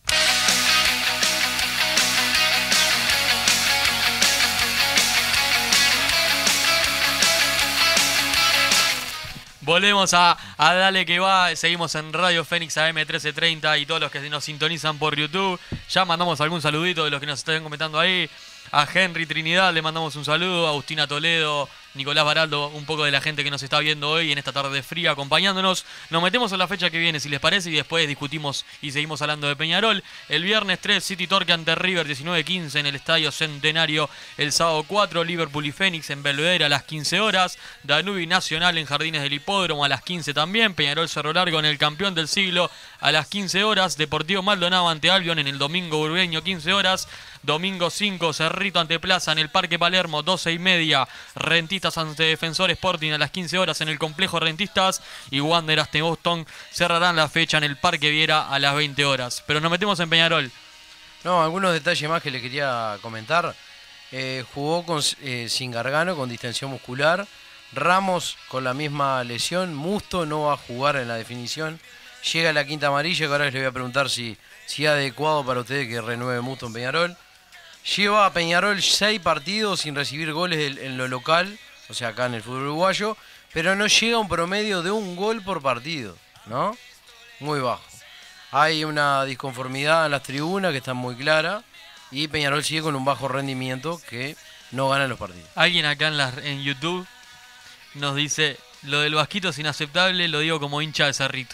Volvemos a Dale que va, seguimos en Radio Fénix AM 1330 y todos los que nos sintonizan por YouTube. Ya mandamos algún saludito de los que nos están comentando ahí. A Henry Trinidad le mandamos un saludo, a Agustina Toledo, Nicolás Baraldo, un poco de la gente que nos está viendo hoy en esta tarde fría acompañándonos. Nos metemos en la fecha que viene, si les parece, y después discutimos y seguimos hablando de Peñarol. El viernes 3, City Torque ante River, 19:15 en el Estadio Centenario. El sábado 4, Liverpool y Fénix en Belvedere a las 15 horas. Danubio Nacional en Jardines del Hipódromo a las 15 también. Peñarol Cerro Largo en el Campeón del Siglo a las 15 horas. Deportivo Maldonado ante Albion en el Domingo Burgueño, 15 horas. Domingo 5, Cerrito ante Plaza en el Parque Palermo, 12:30. Rentistas ante Defensor Sporting a las 15 horas en el Complejo Rentistas. Y Wander ante Boston cerrarán la fecha en el Parque Viera a las 20 horas. Pero nos metemos en Peñarol. No, algunos detalles más que le quería comentar. Jugó sin Gargano, con distensión muscular. Ramos con la misma lesión. Musto no va a jugar en la definición. Llega la quinta amarilla, que ahora les voy a preguntar si es adecuado para ustedes que renueve Musto en Peñarol. Lleva a Peñarol 6 partidos sin recibir goles en lo local, o sea, acá en el fútbol uruguayo, pero no llega a un promedio de 1 gol por partido, ¿no? Muy bajo. Hay una disconformidad en las tribunas que está muy clara y Peñarol sigue con un bajo rendimiento que no gana los partidos. Alguien acá en YouTube nos dice, lo del Vasquito es inaceptable, lo digo como hincha de Cerrito.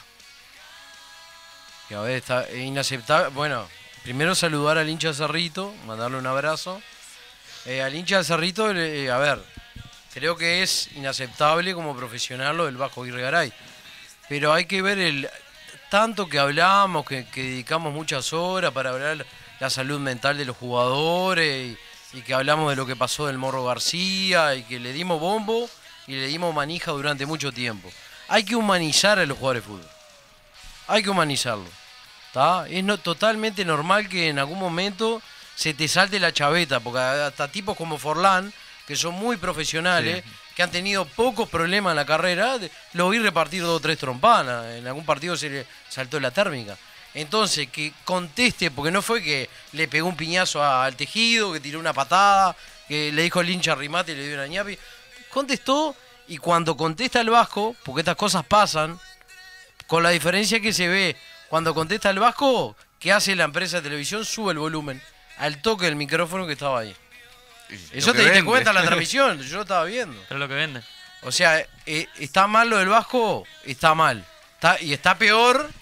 Que a ver, está inaceptable. Bueno, primero saludar al hincha de Cerrito, mandarle un abrazo. Al hincha de Cerrito, a ver, creo que es inaceptable como profesional lo del Vasco Aguirre Garay. Pero hay que ver tanto que hablamos, que dedicamos muchas horas para hablar la salud mental de los jugadores y que hablamos de lo que pasó del Morro García y que le dimos bombo y le dimos manija durante mucho tiempo. Hay que humanizar a los jugadores de fútbol. Hay que humanizarlo. ¿Tá? Es totalmente normal que en algún momento se te salte la chaveta, porque hasta tipos como Forlán, que son muy profesionales, sí, que han tenido pocos problemas en la carrera, lo vi repartir 2 o 3 trompanas. En algún partido se le saltó la térmica. Entonces, que conteste, porque no fue que le pegó un piñazo al Tejido, que tiró una patada, que le dijo el hincha Rimate y le dio una ñapi. Contestó, y cuando contesta el Vasco, porque estas cosas pasan, con la diferencia que se ve cuando contesta el Vasco, que hace la empresa de televisión, sube el volumen al toque del micrófono que estaba ahí. Eso te diste cuenta en la transmisión, yo lo estaba viendo. Pero lo que vende. O sea, está mal lo del Vasco, está mal. Y está peor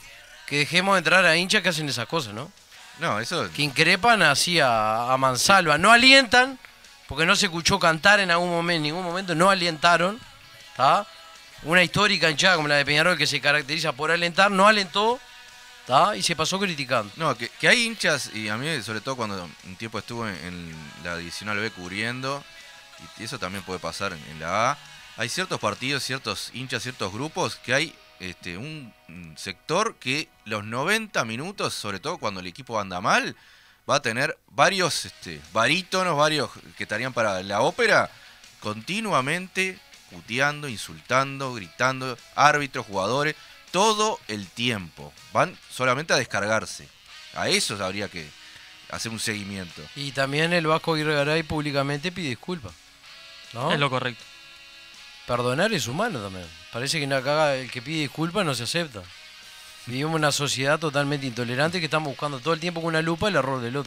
que dejemos de entrar a hinchas que hacen esas cosas, ¿no? No, eso... Que increpan así a mansalva. No alientan, porque no se escuchó cantar en ningún momento, no alientaron, ¿tá? Una histórica hinchada como la de Peñarol que se caracteriza por alentar, no alentó, ¿tá? Y se pasó criticando. No, que hay hinchas, y a mí sobre todo cuando un tiempo estuve en la Divisional B cubriendo, y eso también puede pasar en la A, hay ciertos partidos, ciertos hinchas, ciertos grupos, que hay un sector que los 90 minutos, sobre todo cuando el equipo anda mal, va a tener varios barítonos, varios que estarían para la ópera, continuamente puteando, insultando, gritando, árbitros, jugadores, todo el tiempo. Van solamente a descargarse. A eso habría que hacer un seguimiento. Y también el Vasco Aguirre Garay públicamente pide disculpas, ¿no? Es lo correcto. Perdonar es humano también. Parece que acá el que pide disculpas no se acepta. Vivimos en una sociedad totalmente intolerante que estamos buscando todo el tiempo con una lupa el error del otro.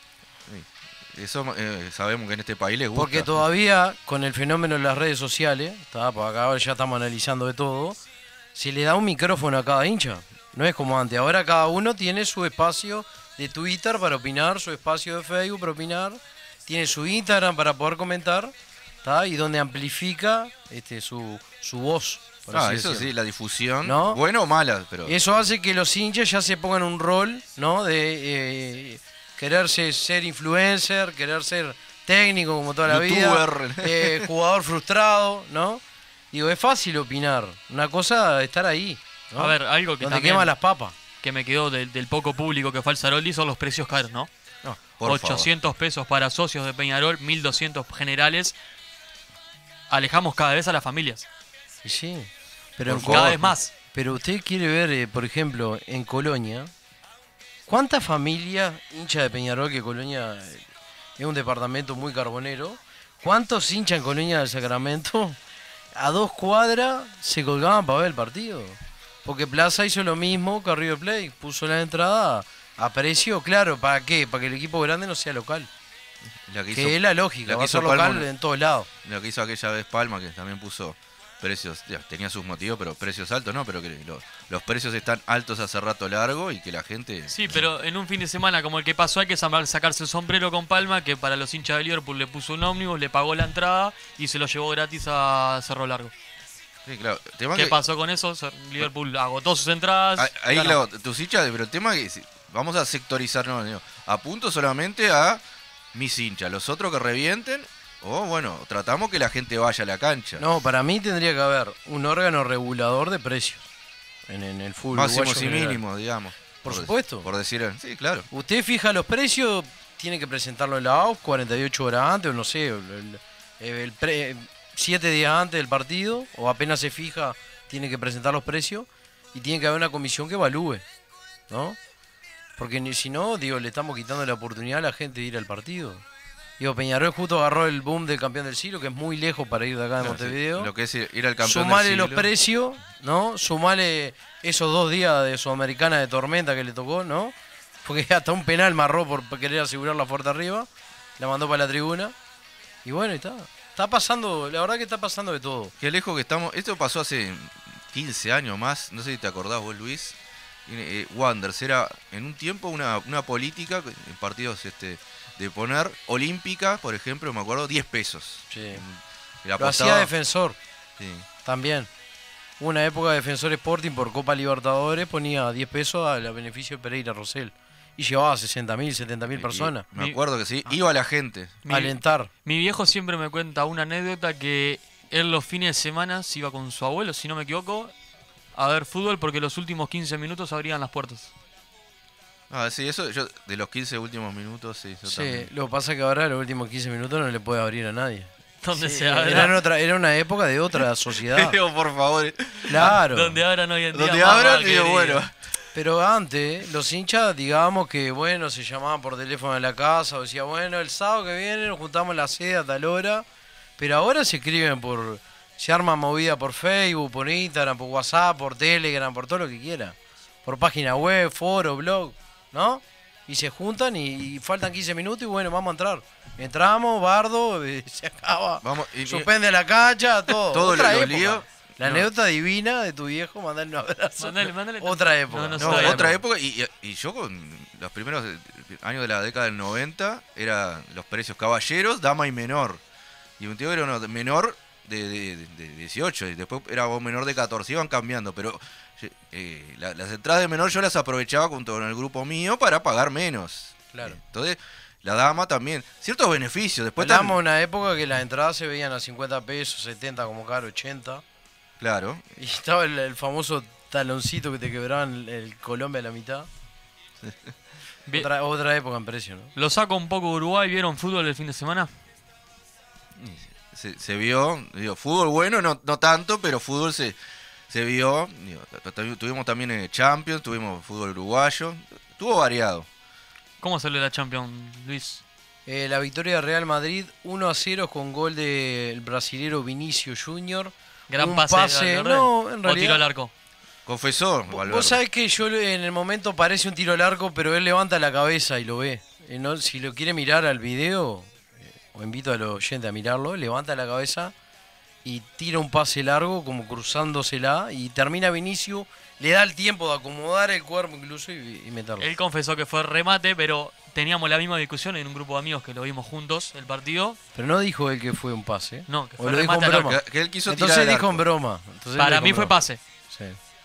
Sí. Eso sabemos que en este país les gusta. Porque todavía con el fenómeno de las redes sociales, porque acá ahora ya estamos analizando de todo, se le da un micrófono a cada hincha. No es como antes. Ahora cada uno tiene su espacio de Twitter para opinar, su espacio de Facebook para opinar, tiene su Instagram para poder comentar, ¿tá? Y donde amplifica su voz. Eso decirlo. Sí, la difusión, ¿no? Buena o mala, pero... Eso hace que los hinchas ya se pongan un rol, ¿no? De quererse ser influencer, querer ser técnico como toda la YouTuber. Vida, jugador frustrado, ¿no? Digo, es fácil opinar. Una cosa es estar ahí, ¿no? A ver, algo que donde también queman las papas. Que me quedó del poco público que fue al Saroldi son los precios caros, ¿no? No, 800 pesos para socios de Peñarol, 1.200 generales. Alejamos cada vez a las familias. Sí, pero cada vez más. Pero usted quiere ver, por ejemplo, en Colonia, ¿cuántas familias hinchas de Peñarol, que Colonia es un departamento muy carbonero, cuántos hinchas en Colonia del Sacramento a 2 cuadras se colgaban para ver el partido? Porque Plaza hizo lo mismo que River Plate, puso la entrada a precio, claro, ¿para qué? Para que el equipo grande no sea local. Que es la lógica, va a ser local en todos lados. Lo que hizo aquella vez Palma, que también puso precios, tenía sus motivos, pero precios altos no, pero que los precios están altos hace rato largo y que la gente... Sí, pero en un fin de semana como el que pasó hay que sacarse el sombrero con Palma, que para los hinchas de Liverpool le puso un ómnibus, le pagó la entrada y se lo llevó gratis a Cerro Largo. Sí, claro. ¿Qué pasó con eso? Liverpool agotó sus entradas. Ahí, claro, tus hinchas, pero el tema es que vamos a sectorizarnos, apunto solamente a mis hinchas, los otros que revienten... bueno, tratamos que la gente vaya a la cancha. No, para mí tendría que haber un órgano regulador de precios en el fútbol. Máximos y mínimos, digamos. Por supuesto. Por decir, sí, claro. Usted fija los precios, tiene que presentarlo en la AUF 48 horas antes, o no sé, 7 días antes del partido, o apenas se fija, tiene que presentar los precios, y tiene que haber una comisión que evalúe, ¿no? Porque si no, le estamos quitando la oportunidad a la gente de ir al partido. Peñarol justo agarró el boom del campeón del siglo, que es muy lejos para ir de acá de Montevideo. Sí. Lo que es ir al campeón Sumale del siglo. Los precios, ¿no? Sumale esos 2 días de Sudamericana de tormenta que le tocó, ¿no? Porque hasta un penal marró por querer asegurar la fuerte arriba. La mandó para la tribuna. Y bueno, está pasando, la verdad que está pasando de todo. Qué lejos que estamos. Esto pasó hace 15 años más. No sé si te acordás vos, Luis. Wanderers era en un tiempo una política en partidos de poner olímpica, por ejemplo, me acuerdo, 10 pesos. Sí. Lo hacía Defensor. Sí. También. Una época Defensor Sporting por Copa Libertadores ponía 10 pesos a beneficio de Pereira Rosell. Y llevaba 60.000, 70.000 personas. Me acuerdo que sí, iba la gente. Alentar. Mi viejo siempre me cuenta una anécdota que él los fines de semana se iba con su abuelo, si no me equivoco, a ver fútbol porque los últimos 15 minutos abrían las puertas. Sí, eso yo de los 15 últimos minutos, sí. Sí, lo que pasa es que ahora los últimos 15 minutos no le puede abrir a nadie. ¿Dónde sí, se abre? Era una época de otra sociedad. Digo, por favor. Claro. Donde abran hoy en día. Donde abran, digo, bueno. Pero antes, los hinchas, digamos que, bueno, se llamaban por teléfono a la casa, o decía, bueno, el sábado que viene nos juntamos en la sede a tal hora. Pero ahora se escriben se arma movida por Facebook, por Instagram, por WhatsApp, por Telegram, por todo lo que quiera. Por página web, foro, blog, ¿no? Y se juntan y faltan 15 minutos y bueno, vamos a entrar. Entramos, bardo, se acaba. Suspende la cancha, todo. Todos los líos. La anécdota divina de tu viejo, mandale un abrazo. Mándale. Otra época. No, otra época. Y yo con los primeros años de la década del 90, eran los precios caballeros, dama y menor. Y un tío era uno menor de 18, y después era un menor de 14, iban cambiando, pero las entradas de menor yo las aprovechaba junto con el grupo mío para pagar menos. Claro. Entonces, la dama también, ciertos beneficios. Después Hablamos una época que las entradas se veían a 50 pesos, 70 como caro, 80. Claro. Y estaba el famoso taloncito que te quebraban el Colombia a la mitad. Otra época en precio, ¿no? Lo saco un poco de Uruguay. ¿Vieron fútbol el fin de semana? Se vio, digo, fútbol bueno, no tanto, pero fútbol se vio. Digo, tuvimos también Champions, tuvimos fútbol uruguayo, estuvo variado. ¿Cómo salió la Champions, Luis? La victoria de Real Madrid 1-0 con gol del brasilero Vinicio Junior. Gran pase. No, en realidad. ¿O tiro al arco? Confesó, Valverde. Vos sabés que yo en el momento parece un tiro al arco, pero él levanta la cabeza y lo ve. Si lo quiere mirar al video, o invito a los oyentes a mirarlo, levanta la cabeza y tira un pase largo como cruzándosela y termina Vinicio, le da el tiempo de acomodar el cuerpo incluso y meterlo. Él confesó que fue remate, pero teníamos la misma discusión en un grupo de amigos que lo vimos juntos, el partido. Pero no dijo él que fue un pase. No, que o fue lo dijo en remate al broma. arco. Que él quiso Entonces tirar al dijo en arco. broma. Para mí fue pase. Sí.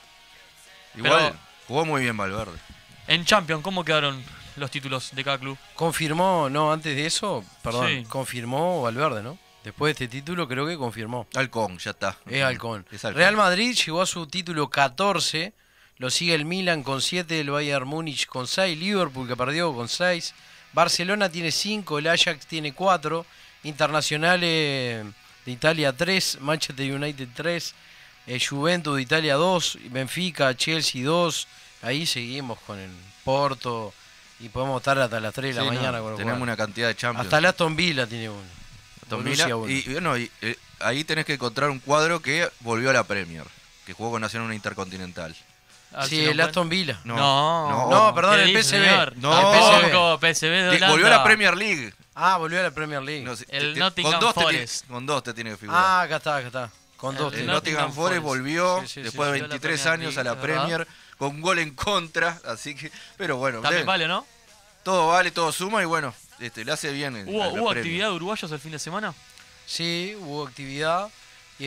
Igual jugó muy bien Valverde. En Champions, ¿cómo quedaron los títulos de cada club? Confirmó, no, antes de eso, perdón, Sí. confirmó Valverde, ¿no? Después de este título creo que confirmó. Halcón, ya está. Es Halcón. Es Halcón. Real Madrid llegó a su título 14, lo sigue el Milan con 7, el Bayern Múnich con 6, Liverpool que perdió con 6, Barcelona tiene 5, el Ajax tiene 4, Internazionale de Italia 3, Manchester United 3, Juventus de Italia 2, Benfica, Chelsea 2, ahí seguimos con el Porto y podemos estar hasta las 3 de la Sí, mañana. no, con lo tenemos cual. una cantidad de Champions. Hasta el Aston Villa tiene uno. Aston Borussia Villa, uno. y bueno, ahí tenés que encontrar un cuadro que volvió a la Premier, que jugó con Nacional una Intercontinental. Sí, el Aston Villa. No, perdón, ¿qué el dice, PSV. señor? No. Tampoco, PSV de Holanda. Volvió a la Premier League. Ah, volvió a la Premier League. No, El Nottingham Forest. Con dos te tiene que figurar. Ah, acá está. Con dos. El tiene. Nottingham Forest volvió Sí, después de volvió a la 23 Premier años a la League, ¿verdad? Premier con un gol en contra, así que, pero bueno, También vale, ¿no? todo vale, todo suma y bueno, le hace bien. ¿Hubo actividad de uruguayos el fin de semana? Sí, hubo actividad y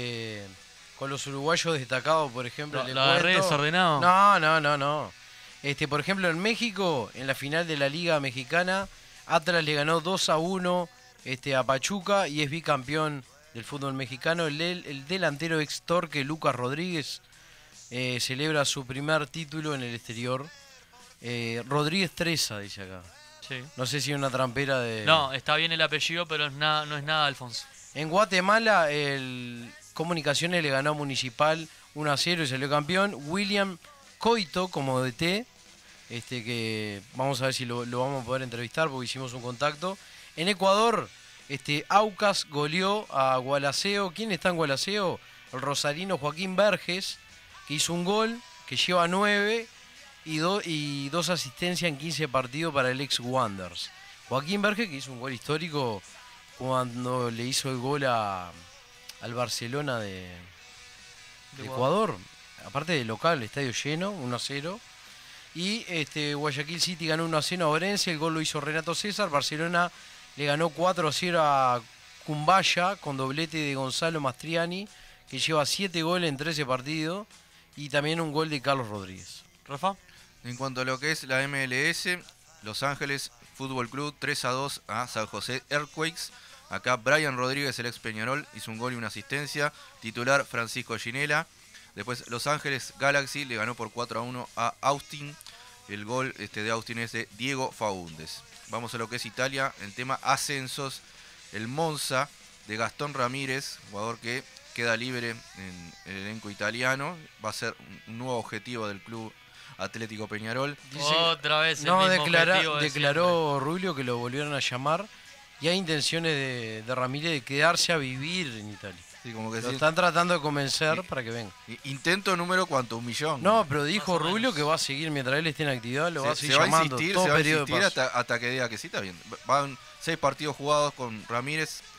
con los uruguayos destacados, por ejemplo, ¿Lo agarré cuento. desordenado? No. Por ejemplo, en México, en la final de la Liga Mexicana, Atlas le ganó 2-1 a Pachuca y es bicampeón del fútbol mexicano. El delantero ex Torque, Lucas Rodríguez, celebra su primer título en el exterior. Rodríguez Treza, dice acá. Sí. No sé si es una trampera de... No, está bien el apellido, pero no es nada Alfonso. En Guatemala, el Comunicaciones le ganó a Municipal 1-0 y salió campeón. William Coito como DT, que vamos a ver si lo vamos a poder entrevistar porque hicimos un contacto. En Ecuador, Aucas goleó a Gualaceo. ¿Quién está en Gualaceo? El rosarino Joaquín Verges, que hizo un gol, que lleva 9 y 2 asistencias en 15 partidos para el ex Wanderers. Joaquín Verges, que hizo un gol histórico cuando le hizo el gol al Barcelona de Ecuador. Aparte de local, el estadio lleno, 1-0. Y Guayaquil City ganó 1-0 a Orense, el gol lo hizo Renato César. Barcelona le ganó 4-0 a Cumbaya con doblete de Gonzalo Mastriani, que lleva 7 goles en 13 partidos. Y también un gol de Carlos Rodríguez. ¿Rafa? En cuanto a lo que es la MLS, Los Ángeles Fútbol Club 3-2 a San José Earthquakes. Acá Brian Rodríguez, el ex Peñarol, hizo un gol y una asistencia. Titular Francisco Ginela. Después Los Ángeles Galaxy le ganó por 4-1 a Austin. El gol de Austin es de Diego Faúndez. Vamos a lo que es Italia, el tema ascensos. El Monza de Gastón Ramírez, jugador que queda libre en el elenco italiano. Va a ser un nuevo objetivo del club Atlético Peñarol. Otra vez el No, mismo objetivo de declaró Rubio que lo volvieron a llamar. Y hay intenciones de Ramírez de quedarse a vivir en Italia. Sí, como que lo sí. están tratando de convencer para que venga. Intento número ¿cuánto? ¿1 millón? No, pero dijo Rubio que va a seguir mientras él esté en actividad, lo va a seguir llamando. Se todo va a periodo de insistir paso. hasta que diga que sí, está bien. Van 6 partidos jugados con Ramírez.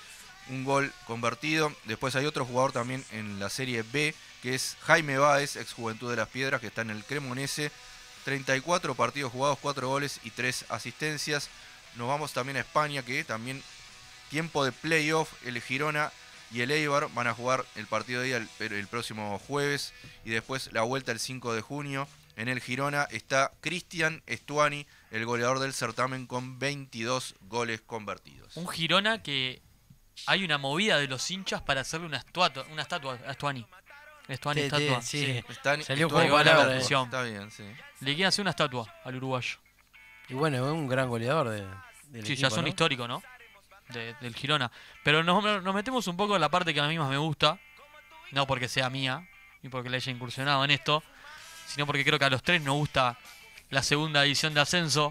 un gol convertido. Después hay otro jugador también en la Serie B, que es Jaime Báez, ex Juventud de las Piedras, que está en el Cremonese. 34 partidos jugados, 4 goles y 3 asistencias. Nos vamos también a España, que también tiempo de playoff. El Girona y el Eibar van a jugar el partido de día el próximo jueves y después la vuelta el 5 de junio. En el Girona está Cristian Estuani, el goleador del certamen, con 22 goles convertidos. Un Girona que hay una movida de los hinchas para hacerle una estatua a Estuani. Estuani estatua. Sí. Salió con palabra. Está bien, sí. Le quieren hacer una estatua al uruguayo. Y bueno, es un gran goleador del Sí, equipo, ya son ¿no? históricos, ¿no? Del Girona. Pero nos metemos un poco en la parte que a mí más me gusta. No porque sea mía, ni porque le haya incursionado en esto, sino porque creo que a los tres nos gusta la segunda edición de ascenso.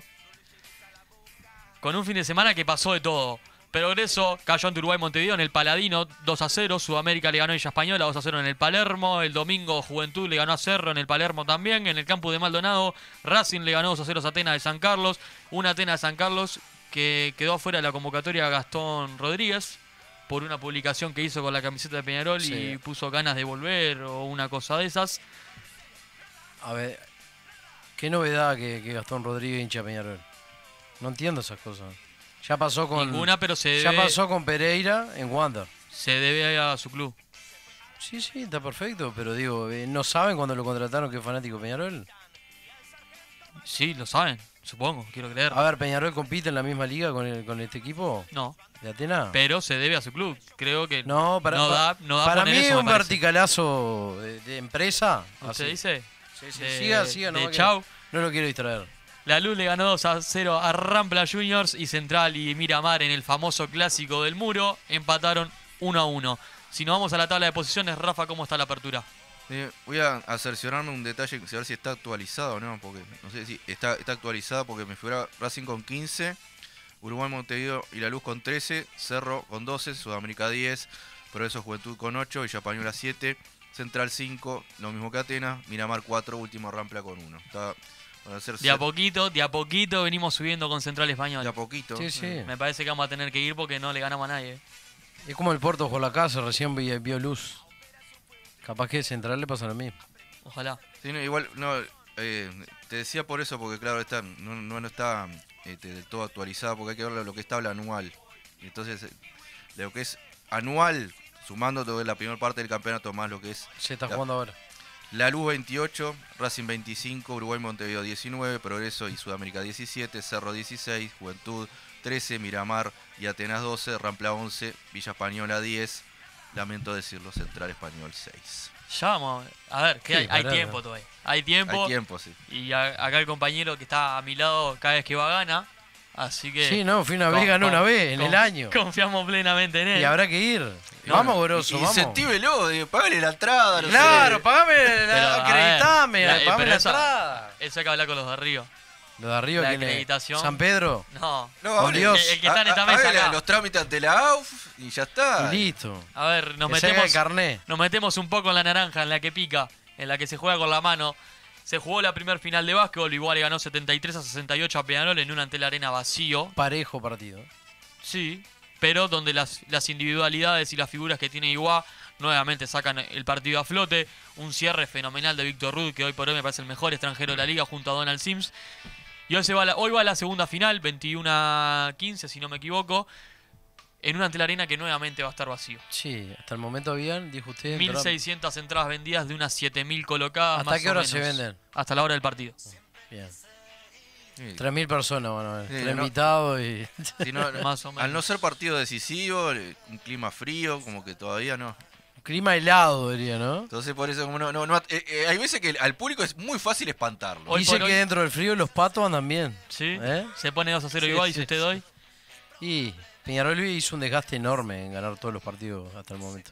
Con un fin de semana que pasó de todo. Progreso cayó ante Uruguay Montevideo en el Paladino 2-0. Sudamérica le ganó a Villa Española 2-0 en el Palermo. El domingo Juventud le ganó a Cerro en el Palermo también. En el campo de Maldonado Racing le ganó 2-0 a Atenas de San Carlos. Una Atenas de San Carlos que quedó afuera de la convocatoria Gastón Rodríguez por una publicación que hizo con la camiseta de Peñarol y puso ganas de volver o una cosa de esas. A ver, qué novedad que Gastón Rodríguez hincha Peñarol. No entiendo esas cosas. Ya pasó con Ninguna, pero ya pasó con Pereira en Wander. Se debe a su club. Sí, está perfecto, pero digo, ¿no saben cuando lo contrataron que es fanático de Peñarol? Sí, lo saben, supongo, quiero creer. A ver, ¿Peñarol compite en la misma liga con este equipo? No. ¿De Atenas? Pero se debe a su club. Creo que no da para mí poner es eso, un verticalazo de empresa. ¿Usted así. dice? Sí, siga, de Chau. No lo quiero distraer. La Luz le ganó 2-0 a Rampla Juniors y Central y Miramar en el famoso clásico del Muro empataron 1-1. Si nos vamos a la tabla de posiciones, Rafa, ¿cómo está la apertura? Voy a cerciorarme un detalle, a ver si está actualizado o no, porque no sé si está actualizada, porque me figura Racing con 15, Uruguay Montevideo y La Luz con 13, Cerro con 12, Sudamérica 10, Progreso Juventud con 8, Villa Española 7, Central 5, lo mismo que Atenas, Miramar 4, último Rampla con 1. De a poquito venimos subiendo con Central Español. De a poquito. Sí. Me parece que vamos a tener que ir porque no le ganamos a nadie. Es como el Porto por la casa, recién vio luz. Capaz que Central le pasa lo mismo. Ojalá. Sí, no, igual, no, te decía por eso, porque claro, no está del todo actualizada, porque hay que ver lo que es tabla anual. Entonces, lo que es anual, sumando todo la primera parte del campeonato más lo que es... Se está jugando ahora. La Luz 28, Racing 25, Uruguay Montevideo 19, Progreso y Sudamérica 17, Cerro 16, Juventud 13, Miramar y Atenas 12, Rampla 11, Villa Española 10, lamento decirlo, Central Español 6. Ya vamos a ver, que hay tiempo todavía. Hay tiempo. Hay tiempo, sí. Y acá el compañero que está a mi lado cada vez que va gana. Así que... Sí, no, fui una vez, ganó una vez en el año. Confiamos plenamente en él. Y habrá que ir. Vamos, Goroso, vamos. Incentívelo, pagale la entrada. No claro, sé. pagame, acreditame, pagame la eso, entrada. Eso hay que hablar con los de arriba. ¿Los de arriba? La ¿quién es? acreditación. ¿San Pedro? No, con Dios. El que está en esta mesa acá. Los trámites ante la AUF y ya está. Y listo. A ver, nos metemos un poco en la naranja, en la que pica, en la que se juega con la mano. Se jugó la primer final de básquetbol, igual le ganó 73-68 a Peñarol en un ante la arena vacío. Parejo partido. Sí, pero donde las individualidades y las figuras que tiene Iguá nuevamente sacan el partido a flote. Un cierre fenomenal de Víctor Rudd, que hoy por hoy me parece el mejor extranjero de la liga, junto a Donald Sims. Y hoy va la segunda final, 21-15 si no me equivoco, en un ante la arena que nuevamente va a estar vacío. Sí, hasta el momento habían, dijo usted... 1.600 entradas vendidas de unas 7.000 colocadas. ¿Hasta qué hora se venden? Hasta la hora del partido. Bien. Sí. 3.000 personas van a ver. Sí, 3 invitados y... Sí, no, más o menos. Al no ser partido decisivo, un clima frío, como que todavía no. Clima helado, diría, ¿no? Entonces por eso hay veces que al público es muy fácil espantarlo. Dice que dentro del frío los patos andan bien. Sí. Se pone 2-0 igual, dice usted hoy. Y Peñarol hizo un desgaste enorme en ganar todos los partidos hasta el momento.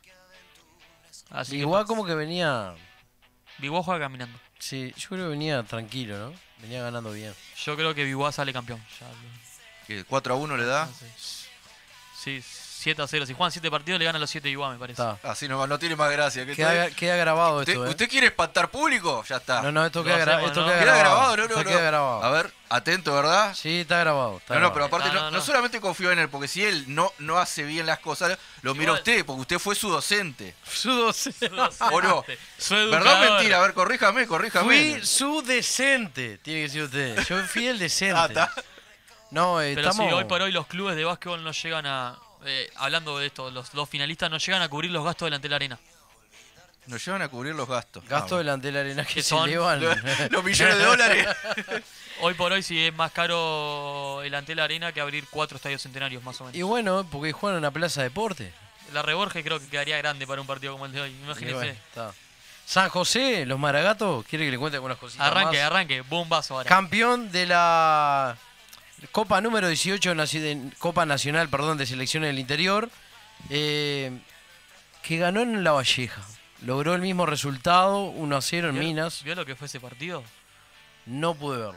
Así igual como que venía... Biguá juega caminando. Sí, yo creo que venía tranquilo, ¿no? Venía ganando bien. Yo creo que Biguá sale campeón. ¿Qué, 4-1 le da? Sí, 7-0. Si juegan 7 partidos, le ganan los 7 igual, me parece. Así no tiene más gracia. Queda grabado esto. ¿Usted quiere espantar público? Ya está. No, esto queda ¿Queda grabado. grabado? No. Queda grabado. A ver, atento, ¿verdad? Sí, está grabado. Pero aparte no solamente confío en él, porque si él no hace bien las cosas, lo mira usted, porque usted fue su docente. Su docente. ¿O no? ¿Verdad o mentira? A ver, corríjame. Fui su decente, tiene que decir usted. Yo fui el decente. No, pero sí, hoy por hoy los clubes de básquetbol no llegan a... hablando de esto, los dos finalistas no llegan a cubrir los gastos delante de la arena. No llevan a cubrir los gastos. Gastos delante de la arena que se son elevan. Los millones de dólares. Hoy por hoy sí es más caro delante de la arena que abrir 4 estadios centenarios más o menos. Y bueno, porque juegan en una plaza de deporte. La Reborge creo que quedaría grande para un partido como el de hoy, imagínese. Bueno, San José, los Maragatos, ¿quiere que le cuente algunas cositas Arranque, bombazo ahora. Campeón de la Copa número 18, Copa Nacional, de Selecciones del Interior, que ganó en La Valleja. Logró el mismo resultado, 1-0 en Minas. ¿Vio lo que fue ese partido? No pude verlo.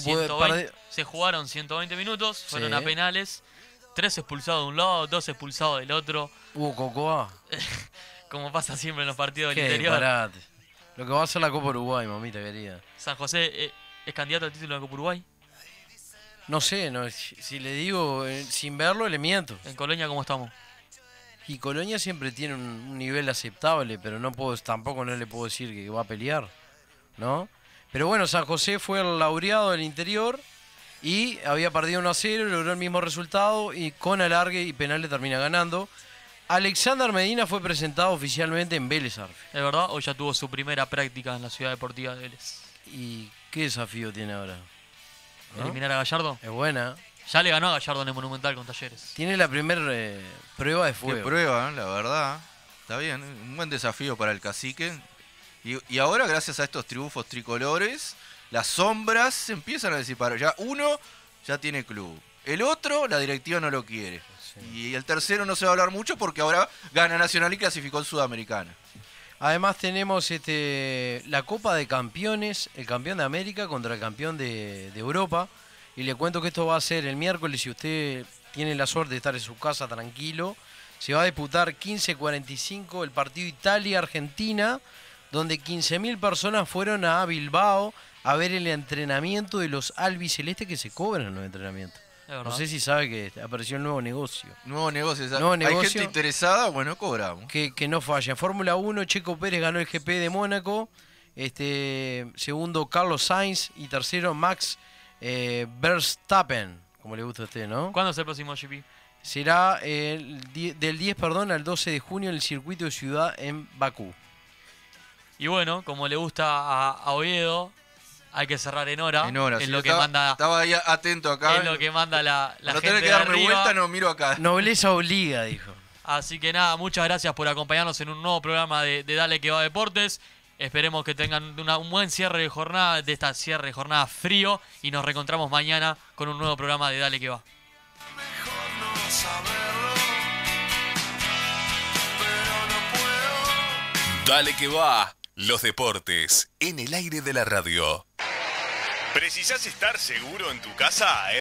Se jugaron 120 minutos, fueron a penales, 3 expulsados de un lado, 2 expulsados del otro. Hubo Cocoa. Como pasa siempre en los partidos del interior. Disparate. Lo que va a ser la Copa Uruguay, mamita querida. ¿San José es candidato al título de la Copa Uruguay? No sé, si le digo sin verlo, le miento. ¿En Colonia cómo estamos? Y Colonia siempre tiene un nivel aceptable, pero tampoco no le puedo decir que va a pelear, ¿no? Pero bueno, San José fue el laureado del interior y había perdido 1-0, logró el mismo resultado y con alargue y penales termina ganando. Alexander Medina fue presentado oficialmente en Vélez Arfield. ¿Es verdad? Hoy ya tuvo su primera práctica en la Ciudad Deportiva de Vélez. ¿Y qué desafío tiene ahora? ¿No? ¿Eliminar a Gallardo? Es buena. Ya le ganó a Gallardo en el Monumental con Talleres. Tiene la primera prueba de fuego. Qué prueba, la verdad. Está bien, un buen desafío para el cacique. Y ahora, gracias a estos triunfos tricolores, las sombras se empiezan a disipar. Ya uno ya tiene club. El otro, la directiva no lo quiere. Sí. Y el tercero no se va a hablar mucho porque ahora gana Nacional y clasificó en Sudamericana. Además tenemos la Copa de Campeones, el campeón de América contra el campeón de Europa. Y le cuento que esto va a ser el miércoles, si usted tiene la suerte de estar en su casa tranquilo. Se va a disputar 15:45 el partido Italia-Argentina, donde 15.000 personas fueron a Bilbao a ver el entrenamiento de los albicelestes que se cobran en los entrenamientos. No sé si sabe que apareció el nuevo negocio. Nuevo negocio. Hay gente interesada, bueno, cobramos. Que no falla. En Fórmula 1, Checo Pérez ganó el GP de Mónaco. Segundo, Carlos Sainz. Y tercero, Max Verstappen, como le gusta a usted, ¿no? ¿Cuándo es el próximo GP? Será del 10 al 12 de junio en el circuito de ciudad en Bakú. Y bueno, como le gusta a Oviedo, hay que cerrar en hora. Es lo que manda. Estaba ahí atento acá. Es lo que manda la gente. No tener que darme vuelta, no miro acá. Nobleza obliga, dijo. Así que nada, muchas gracias por acompañarnos en un nuevo programa de Dale que va Deportes. Esperemos que tengan un buen cierre de jornada, de esta cierre de jornada frío. Y nos reencontramos mañana con un nuevo programa de Dale que va. Dale que va. Los deportes en el aire de la radio. ¿Precisás estar seguro en tu casa?